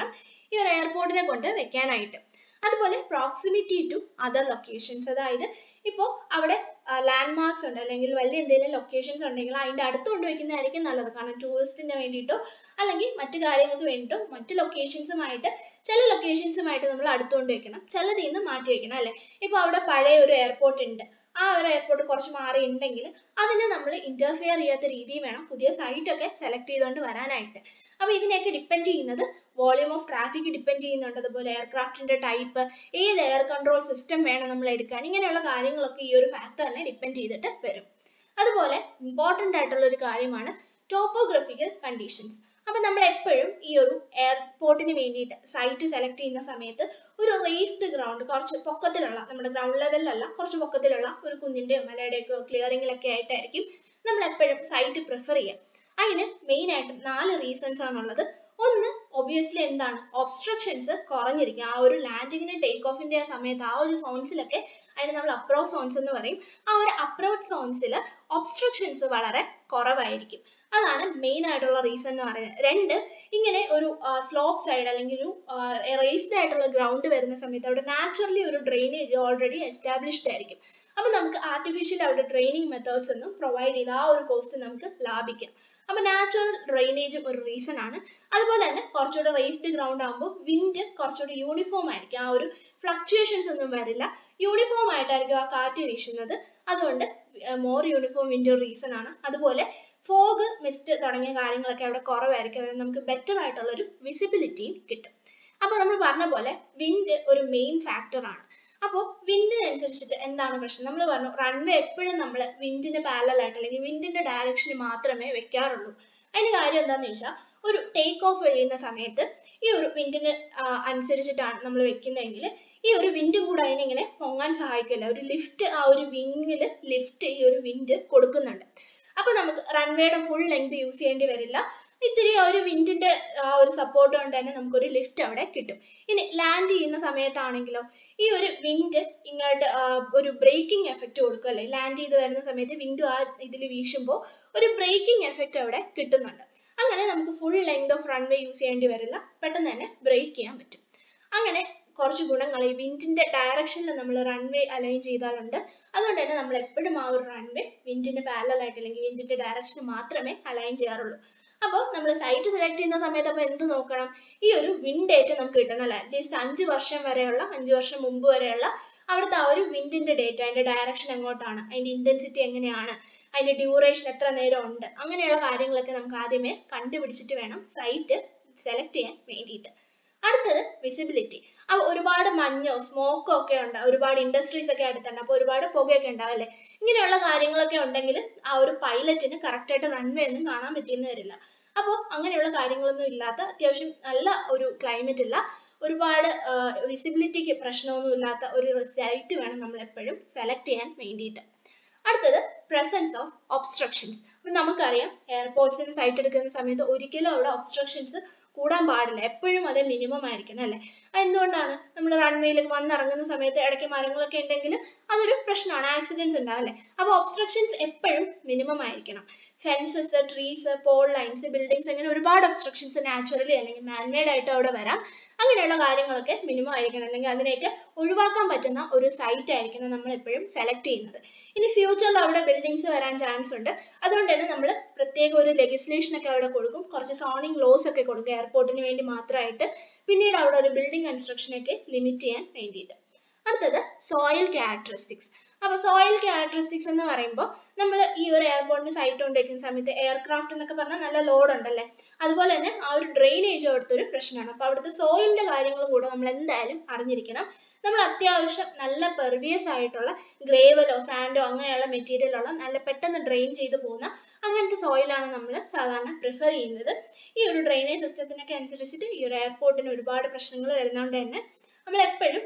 ഈ ഒരു എയർപോർട്ടിനെ കൊണ്ട് വെക്കാനായിട്ട്. അതുപോലെ പ്രോക്സിമിറ്റി ടു അതർ ലൊക്കേഷൻസ്, അതായത് ഇപ്പോൾ അവിടെ ലാൻഡ് മാർക്സ് ഉണ്ട് അല്ലെങ്കിൽ വലിയ എന്തെങ്കിലും ലൊക്കേഷൻസ് ഉണ്ടെങ്കിൽ അതിൻ്റെ അടുത്ത് കൊണ്ടുവയ്ക്കുന്നതായിരിക്കും നല്ലത്. കാരണം ടൂറിസ്റ്റിന് വേണ്ടിയിട്ടോ അല്ലെങ്കിൽ മറ്റു കാര്യങ്ങൾക്ക് വേണ്ടിയിട്ടോ മറ്റ് ലൊക്കേഷൻസുമായിട്ട് ചില ലൊക്കേഷൻസുമായിട്ട് നമ്മൾ അടുത്ത് കൊണ്ട് വെക്കണം, ചിലതിൽ നിന്ന് മാറ്റി വെക്കണം അല്ലേ. ഇപ്പോൾ അവിടെ പഴയ ഒരു എയർപോർട്ട് ഉണ്ട്, ആ ഒരു എയർപോർട്ട് കുറച്ച് മാറി ഉണ്ടെങ്കിൽ അതിനെ നമ്മൾ ഇന്റർഫിയർ ചെയ്യാത്ത രീതിയിൽ വേണം പുതിയ സൈറ്റ് ഒക്കെ സെലക്ട് ചെയ്തുകൊണ്ട് വരാനായിട്ട്. അപ്പോൾ ഇതിനെയൊക്കെ ഡിപ്പെൻഡ് ചെയ്യുന്നത് വോളിയം ഓഫ് ട്രാഫിക് ഡിപ്പെൻഡ് ചെയ്യുന്നുണ്ട്, അതുപോലെ എയർക്രാഫ്റ്റിന്റെ ടൈപ്പ്, ഏത് എയർ കൺട്രോൾ സിസ്റ്റം വേണം നമ്മൾ എടുക്കാൻ, ഇങ്ങനെയുള്ള കാര്യങ്ങളൊക്കെ ഈ ഒരു ഫാക്ടറിനെ ഡിപ്പെൻഡ് ചെയ്തിട്ട് വരും. അതുപോലെ ഇമ്പോർട്ടൻ്റ് ആയിട്ടുള്ള ഒരു കാര്യമാണ് ടോപ്പോഗ്രഫിക്കൽ കണ്ടീഷൻസ്. അപ്പം നമ്മൾ എപ്പോഴും ഈ ഒരു എയർപോർട്ടിന് വേണ്ടിയിട്ട് സൈറ്റ് സെലക്ട് ചെയ്യുന്ന സമയത്ത് ഒരു റേസ്ഡ് ഗ്രൗണ്ട്, കുറച്ച് പൊക്കത്തിലുള്ള, നമ്മുടെ ഗ്രൗണ്ട് ലെവലിലല്ല കുറച്ച് പൊക്കത്തിലുള്ള ഒരു കുന്നിൻ്റെയോ മലയുടെയൊക്കെയോ ക്ലിയറിങ്ങിലൊക്കെ ആയിട്ടായിരിക്കും നമ്മൾ എപ്പോഴും സൈറ്റ് പ്രിഫർ ചെയ്യുക. അതിന് മെയിൻ ആയിട്ടും നാല് റീസൺസ് ആണുള്ളത്. ഒന്ന് ഒബ്വിയസ്ലി എന്താണ്, ഒബ്സ്ട്രക്ഷൻസ് കുറഞ്ഞിരിക്കും. ആ ഒരു ലാൻഡിങ്ങിന് ടേക്ക് ഓഫിന്റെ സമയത്ത് ആ ഒരു സോൺസിലൊക്കെ അതിന് നമ്മൾ അപ്രോച്ച് സോൺസ് എന്ന് പറയും. ആ ഒരു അപ്രോച്ച് സോൺസിൽ ഒബ്സ്ട്രക്ഷൻസ് വളരെ കുറവായിരിക്കും. അതാണ് മെയിൻ ആയിട്ടുള്ള റീസൺ എന്ന് പറയുന്നത്. രണ്ട്, ഇങ്ങനെ ഒരു സ്ലോപ്പ് സൈഡ് അല്ലെങ്കിൽ ഒരു റേസ്ഡ് ആയിട്ടുള്ള ഗ്രൗണ്ട് വരുന്ന സമയത്ത് അവിടെ നാച്ചുറലി ഒരു ഡ്രെയിനേജ് ഓൾറെഡി എസ്റ്റാബ്ലിഷ്ഡ് ആയിരിക്കും. അപ്പൊ നമുക്ക് ആർട്ടിഫിഷ്യൽ അവിടെ ഡ്രെയിനിങ് മെത്തേഡ്സ് ഒന്നും പ്രൊവൈഡ് ചെയ്ത് ആ ഒരു കോസ്റ്റ് നമുക്ക് ലാഭിക്കാം. അപ്പൊ നാച്ചുറൽ ഡ്രെയിനേജും ഒരു റീസൺ ആണ്. അതുപോലെ തന്നെ കുറച്ചുകൂടെ റേസ്ഡ് ഗ്രൗണ്ട് ആകുമ്പോൾ വിൻഡ് കുറച്ചുകൂടി യൂണിഫോം ആയിരിക്കും, ആ ഒരു ഫ്ലക്ച്വേഷൻസ് ഒന്നും വരില്ല, യൂണിഫോം ആയിട്ടായിരിക്കും ആ കാറ്റ് വീശുന്നത്. അതുകൊണ്ട് മോർ യൂണിഫോം വിൻഡ് ഒരു റീസൺ ആണ്. അതുപോലെ ഫോഗ്, മിസ്റ്റ് തുടങ്ങിയ കാര്യങ്ങളൊക്കെ അവിടെ കുറവായിരിക്കും, അതായത് നമുക്ക് ബെറ്റർ ആയിട്ടുള്ള ഒരു വിസിബിലിറ്റിയും കിട്ടും. അപ്പൊ നമ്മൾ പറഞ്ഞ പോലെ വിൻഡ് ഒരു മെയിൻ ഫാക്ടർ ആണ്. അപ്പോൾ വിൻഡിനനുസരിച്ചിട്ട് എന്താണ് പ്രശ്നം, നമ്മൾ പറഞ്ഞു റൺവേ എപ്പോഴും നമ്മൾ വിൻഡിന്റെ പാരലൽ ആയിട്ട് അല്ലെങ്കിൽ വിൻഡിന്റെ ഡയറക്ഷന് മാത്രമേ വെക്കാറുള്ളൂ. അതിന് കാര്യം എന്താണെന്ന് വെച്ചാൽ ഒരു ടേക്ക് ഓഫ് ചെയ്യുന്ന സമയത്ത് ഈ ഒരു വിൻഡിന് അനുസരിച്ചിട്ടാണ് നമ്മൾ വെക്കുന്നതെങ്കിൽ ഈ ഒരു വിൻഡും കൂടെ അതിനിങ്ങനെ പൊങ്ങാൻ സഹായിക്കില്ല. ഒരു ലിഫ്റ്റ്, ആ ഒരു വിങ്ങിൽ ലിഫ്റ്റ് ഈ ഒരു വിൻഡ് കൊടുക്കുന്നുണ്ട്. അപ്പൊ നമുക്ക് റൺവേയുടെ ഫുൾ ലെങ്ത് യൂസ് ചെയ്യേണ്ടി വരില്ല, ഇത്തിരി ആ ഒരു വിൻഡിന്റെ ആ ഒരു സപ്പോർട്ട് കൊണ്ട് തന്നെ നമുക്കൊരു ലിഫ്റ്റ് അവിടെ കിട്ടും. ഇനി ലാൻഡ് ചെയ്യുന്ന സമയത്താണെങ്കിലോ ഈ ഒരു വിൻഡ് ഇങ്ങോട്ട് ഒരു ബ്രേക്കിംഗ് എഫക്റ്റ് കൊടുക്കും അല്ലെ. ലാൻഡ് ചെയ്ത് വരുന്ന സമയത്ത് വിൻഡ് ആ ഇതിൽ വീശുമ്പോൾ ഒരു ബ്രേക്കിംഗ് എഫക്റ്റ് അവിടെ കിട്ടുന്നുണ്ട്. അങ്ങനെ നമുക്ക് full length of runway use ചെയ്യേണ്ടി വരില്ല, പെട്ടെന്ന് തന്നെ ബ്രേക്ക് ചെയ്യാൻ പറ്റും. അങ്ങനെ കുറച്ച് ഗുണങ്ങൾ ഈ വിൻഡിന്റെ ഡയറക്ഷനിൽ നമ്മൾ റൺവേ അലൈൻ ചെയ്താലുണ്ട്. അതുകൊണ്ട് തന്നെ നമ്മൾ എപ്പോഴും ആ ഒരു റൺവേ വിൻഡിന്റെ പാരലൽ ആയിട്ട് അല്ലെങ്കിൽ വിൻഡിന്റെ ഡയറക്ഷന് മാത്രമേ അലൈൻ ചെയ്യാറുള്ളൂ. അപ്പോൾ നമ്മൾ സൈറ്റ് സെലക്ട് ചെയ്യുന്ന സമയത്ത് അപ്പോൾ എന്ത് നോക്കണം, ഈ ഒരു വിൻഡ് ഡേറ്റ നമുക്ക് കിട്ടണം അല്ലെ. അറ്റ്ലീസ്റ്റ് അഞ്ച് വർഷം വരെയുള്ള അഞ്ച് വർഷം മുമ്പ് വരെയുള്ള അവിടുത്തെ ആ ഒരു വിൻഡിന്റെ ഡേറ്റ, അതിന്റെ ഡയറക്ഷൻ എങ്ങോട്ടാണ്, അതിന്റെ ഇന്റൻസിറ്റി എങ്ങനെയാണ്, അതിന്റെ ഡ്യൂറേഷൻ എത്ര നേരം ഉണ്ട്, അങ്ങനെയുള്ള കാര്യങ്ങളൊക്കെ നമുക്ക് ആദ്യമേ കണ്ടുപിടിച്ചിട്ട് വേണം സൈറ്റ് സെലക്ട് ചെയ്യാൻ വേണ്ടിയിട്ട്. അടുത്തത് വിസിബിലിറ്റി. അപ്പൊ ഒരുപാട് മഞ്ഞോ സ്മോക്കോ ഒക്കെ ഉണ്ട്, ഒരുപാട് ഇൻഡസ്ട്രീസ് ഒക്കെ അടുത്തുണ്ട്, അപ്പൊ ഒരുപാട് പുകയൊക്കെ ഉണ്ടാവും അല്ലെ. ഇങ്ങനെയുള്ള കാര്യങ്ങളൊക്കെ ഉണ്ടെങ്കിൽ ആ ഒരു പൈലറ്റിന് കറക്റ്റ് ആയിട്ട് റൺവേ ഒന്നും കാണാൻ പറ്റിയെന്ന് വരില്ല. അപ്പോൾ അങ്ങനെയുള്ള കാര്യങ്ങളൊന്നും ഇല്ലാത്ത അത്യാവശ്യം നല്ല ഒരു ക്ലൈമറ്റ് ഉള്ള, ഒരുപാട് വിസിബിലിറ്റിക്ക് പ്രശ്നമൊന്നും ഇല്ലാത്ത ഒരു സൈറ്റ് വേണം നമ്മൾ എപ്പോഴും സെലക്ട് ചെയ്യാൻ വേണ്ടിയിട്ട്. അടുത്തത് പ്രസൻസ് ഓഫ് ഒബ്സ്ട്രക്ഷൻസ്. അപ്പൊ നമുക്കറിയാം എയർപോർട്ട്സിന് സൈറ്റ് എടുക്കുന്ന സമയത്ത് ഒരിക്കലും അവിടെ ഒബ്സ്ട്രക്ഷൻസ് കൂടാൻ പാടില്ല, എപ്പോഴും അത് മിനിമം ആയിരിക്കണം അല്ലെ. എന്തുകൊണ്ടാണ്, നമ്മൾ റൺവേയിൽ വന്നിറങ്ങുന്ന സമയത്ത് ഇടയ്ക്ക് മരങ്ങളൊക്കെ ഉണ്ടെങ്കിൽ അതൊരു പ്രശ്നമാണ്, ആക്സിഡൻസ് ഉണ്ടാവും അല്ലെ. അപ്പൊ ഒബ്സ്ട്രക്ഷൻസ് എപ്പോഴും മിനിമം ആയിരിക്കണം. Fences, trees, pole lines, buildings, അങ്ങനെ ഒരുപാട് ഒബ്സ്ട്രക്ഷൻസ് നാച്ചുറലി അല്ലെങ്കിൽ മാൻമെയ്ഡ് ആയിട്ട് അവിടെ വരാം. അങ്ങനെയുള്ള കാര്യങ്ങളൊക്കെ മിനിമം ആയിരിക്കണം, അല്ലെങ്കിൽ അതിനെയൊക്കെ ഒഴിവാക്കാൻ പറ്റുന്ന ഒരു സൈറ്റ് ആയിരിക്കണം നമ്മൾ എപ്പോഴും സെലക്ട് ചെയ്യുന്നത്. ഇനി ഫ്യൂച്ചറിൽ അവിടെ ബിൽഡിങ്സ് വരാൻ ചാൻസ് ഉണ്ട്, അതുകൊണ്ട് തന്നെ നമ്മൾ പ്രത്യേക ഒരു ലെജിസ്ലേഷൻ ഒക്കെ അവിടെ കൊടുക്കും, കുറച്ച് സോണിങ് ലോസ് ഒക്കെ കൊടുക്കും എയർപോർട്ടിന് വേണ്ടി മാത്രമായിട്ട്, പിന്നീട് അവിടെ ഒരു ബിൽഡിംഗ് കൺസ്ട്രക്ഷൻ ഒക്കെ ലിമിറ്റ് ചെയ്യാൻ വേണ്ടിയിട്ട്. അടുത്തത് സോയിൽ ക്യാരക്ടറിസ്റ്റിക്സ്. അപ്പൊ സോയിൽ ക്യാരക്ടറിസ്റ്റിക്സ് എന്ന് പറയുമ്പോൾ നമ്മൾ ഈ ഒരു എയർപോർട്ടിന് സൈറ്റ് കൊണ്ടുവയ്ക്കുന്ന സമയത്ത് എയർക്രാഫ്റ്റ് എന്നൊക്കെ പറഞ്ഞാൽ നല്ല ലോഡ് ഉണ്ടല്ലേ, അതുപോലെ തന്നെ ആ ഒരു ഡ്രെയിനേജ് അവിടുത്തെ ഒരു പ്രശ്നമാണ്. അപ്പൊ അവിടുത്തെ സോയിലിന്റെ കാര്യങ്ങളും കൂടെ നമ്മൾ എന്തായാലും അറിഞ്ഞിരിക്കണം. നമ്മൾ അത്യാവശ്യം നല്ല പെർവിയസ് ആയിട്ടുള്ള ഗ്രേവലോ സാൻഡോ അങ്ങനെയുള്ള മെറ്റീരിയൽ ഉള്ള നല്ല പെട്ടെന്ന് ഡ്രെയിൻ ചെയ്ത് പോകുന്ന അങ്ങനത്തെ സോയിലാണ് നമ്മൾ സാധാരണ പ്രിഫർ ചെയ്യുന്നത്. ഈ ഒരു ഡ്രെയിനേജ് സിസ്റ്റത്തിനൊക്കെ അനുസരിച്ചിട്ട് ഈ ഒരു എയർപോർട്ടിന് ഒരുപാട് പ്രശ്നങ്ങൾ വരുന്നതുകൊണ്ട് തന്നെ നമ്മൾ എപ്പോഴും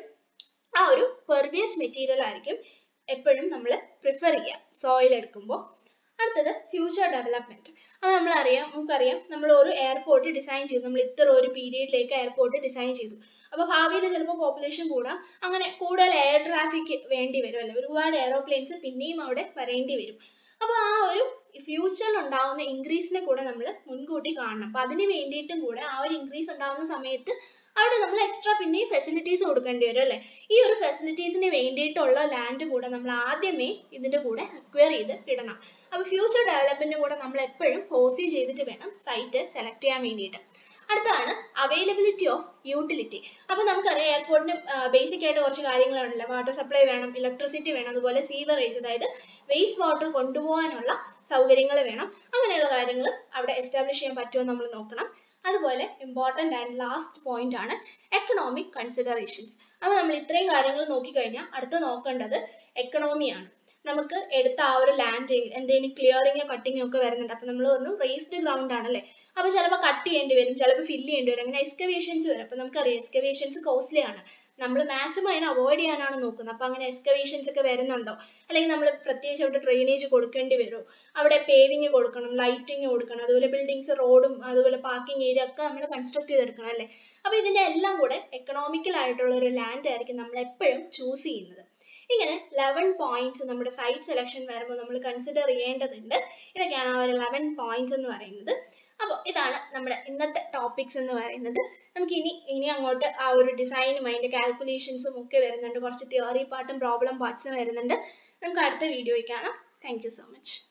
ആ ഒരു പെർവിയസ് മെറ്റീരിയൽ ആയിരിക്കും എപ്പോഴും നമ്മൾ പ്രിഫർ ചെയ്യുക സോയിൽ എടുക്കുമ്പോൾ. അടുത്തത് ഫ്യൂച്ചർ ഡെവലപ്മെന്റ്. അപ്പോൾ നമ്മൾ അറിയാം നമുക്കറിയാം നമ്മൾ ഒരു എയർപോർട്ട് ഡിസൈൻ ചെയ്തു, നമ്മൾ ഇത്ര ഒരു പീരീഡിലേക്ക് എയർപോർട്ട് ഡിസൈൻ ചെയ്തു. അപ്പോൾ ഭാവിയിൽ ചിലപ്പോൾ പോപ്പുലേഷൻ കൂടാം, അങ്ങനെ കൂടുതൽ എയർ ട്രാഫിക് വേണ്ടി വരും അല്ലെ, ഒരുപാട് എയറോപ്ലെയിൻസ് പിന്നെയും അവിടെ വരേണ്ടി വരും. അപ്പോൾ ആ ഒരു ഫ്യൂച്ചറിൽ ഉണ്ടാവുന്ന ഇൻക്രീസിനെ കൂടെ നമ്മൾ മുൻകൂട്ടി കാണണം. അപ്പൊ അതിന് വേണ്ടിയിട്ടും കൂടെ ആ ഒരു ഇൻക്രീസ് ഉണ്ടാവുന്ന സമയത്ത് അവിടെ നമ്മൾ എക്സ്ട്രാ പിന്നെയും ഫെസിലിറ്റീസ് കൊടുക്കേണ്ടി വരും അല്ലേ. ഈ ഒരു ഫെസിലിറ്റീസിന് വേണ്ടിയിട്ടുള്ള ലാൻഡ് കൂടെ നമ്മൾ ആദ്യമേ ഇതിന്റെ കൂടെ അക്വയർ ചെയ്ത് ഇടണം. അപ്പോൾ ഫ്യൂച്ചർ ഡെവലപ്മെന്റിന് കൂടെ നമ്മൾ എപ്പോഴും ഫോഴ്സി ചെയ്തിട്ട് വേണം സൈറ്റ് സെലക്ട് ചെയ്യാൻ വേണ്ടിയിട്ട്. അടുത്താണ് അവൈലബിലിറ്റി ഓഫ് യൂട്ടിലിറ്റി. അപ്പോൾ നമുക്കറിയാം എയർപോർട്ടിന് ബേസിക് ആയിട്ട് കുറച്ച് കാര്യങ്ങളുണ്ടല്ലോ. വാട്ടർ സപ്ലൈ വേണം, ഇലക്ട്രിസിറ്റി വേണം, അതുപോലെ സീവറേജ് അതായത് വേസ്റ്റ് വാട്ടർ കൊണ്ടുപോകാനുള്ള സൗകര്യങ്ങൾ വേണം. അങ്ങനെയുള്ള കാര്യങ്ങൾ അവിടെ എസ്റ്റാബ്ലിഷ് ചെയ്യാൻ പറ്റുമോ നമ്മൾ നോക്കണം. അതുപോലെ ഇമ്പോർട്ടൻ്റ് ആൻഡ് ലാസ്റ്റ് പോയിന്റ് ആണ് എക്കണോമിക് കൺസിഡറേഷൻസ്. അപ്പോൾ നമ്മൾ ഇത്രയും കാര്യങ്ങൾ നോക്കിക്കഴിഞ്ഞാൽ അടുത്ത് നോക്കേണ്ടത് എക്കണോമിയാണ്. നമുക്ക് എടുത്ത ആ ഒരു ലാൻഡ് എന്തെങ്കിലും ക്ലിയറിങ്ങോ കട്ടിങ്ങോ ഒക്കെ വരുന്നുണ്ട്. അപ്പോൾ നമ്മൾ പറഞ്ഞു റേസ്ഡ് ഗ്രൗണ്ട് ആണല്ലേ, അപ്പോൾ ചിലപ്പോൾ കട്ട് ചെയ്യേണ്ടി വരും, ചിലപ്പോൾ ഫില്ല് ചെയ്യേണ്ടി വരും, അങ്ങനെ എക്സ്കവേഷൻസ് വരും. അപ്പോൾ നമുക്കറിയാം എക്സ്കവേഷൻസ് കോസ്റ്റ്ലി ആണ്, നമ്മൾ മാക്സിമം അതിനെ അവോയ്ഡ് ചെയ്യാനാണ് നോക്കുന്നത്. അപ്പോൾ അങ്ങനെ എക്സ്കവേഷൻസ് ഒക്കെ വരുന്നുണ്ടോ, അല്ലെങ്കിൽ നമ്മൾ പ്രത്യേകിച്ച് അവിടെ ഡ്രെയിനേജ് കൊടുക്കേണ്ടി വരും, അവിടെ പേവിങ് കൊടുക്കണം, ലൈറ്റിങ് കൊടുക്കണം, അതുപോലെ ബിൽഡിങ്സ്, റോഡും അതുപോലെ പാർക്കിംഗ് ഏരിയ ഒക്കെ നമ്മൾ കൺസ്ട്രക്ട് ചെയ്തെടുക്കണം അല്ലേ. അപ്പോൾ ഇതിന്റെ എല്ലാം കൂടെ എക്കണോമിക്കൽ ആയിട്ടുള്ള ഒരു ലാൻഡ് ആയിരിക്കും നമ്മൾ എപ്പോഴും ചൂസ് ചെയ്യുന്നത്. ഇങ്ങനെ ലെവൻ പോയിന്റ്സ് നമ്മുടെ സൈറ്റ് സെലക്ഷൻ വരുമ്പോൾ നമ്മൾ കൺസിഡർ ചെയ്യേണ്ടതുണ്ട്. ഇതൊക്കെയാണ് ആ ഒരു ലെവൻ പോയിന്റ്സ് എന്ന് പറയുന്നത്. അപ്പോൾ ഇതാണ് നമ്മുടെ ഇന്നത്തെ ടോപ്പിക്സ് എന്ന് പറയുന്നത്. നമുക്ക് ഇനി ഇനി അങ്ങോട്ട് ആ ഒരു ഡിസൈനും അതിന്റെ കാൽക്കുലേഷൻസും ഒക്കെ വരുന്നുണ്ട്, കുറച്ച് തിയറി പാർട്ടും പ്രോബ്ലം പാർട്സും വരുന്നുണ്ട്. നമുക്ക് അടുത്ത വീഡിയോയിൽ കാണാം. Thank you so much.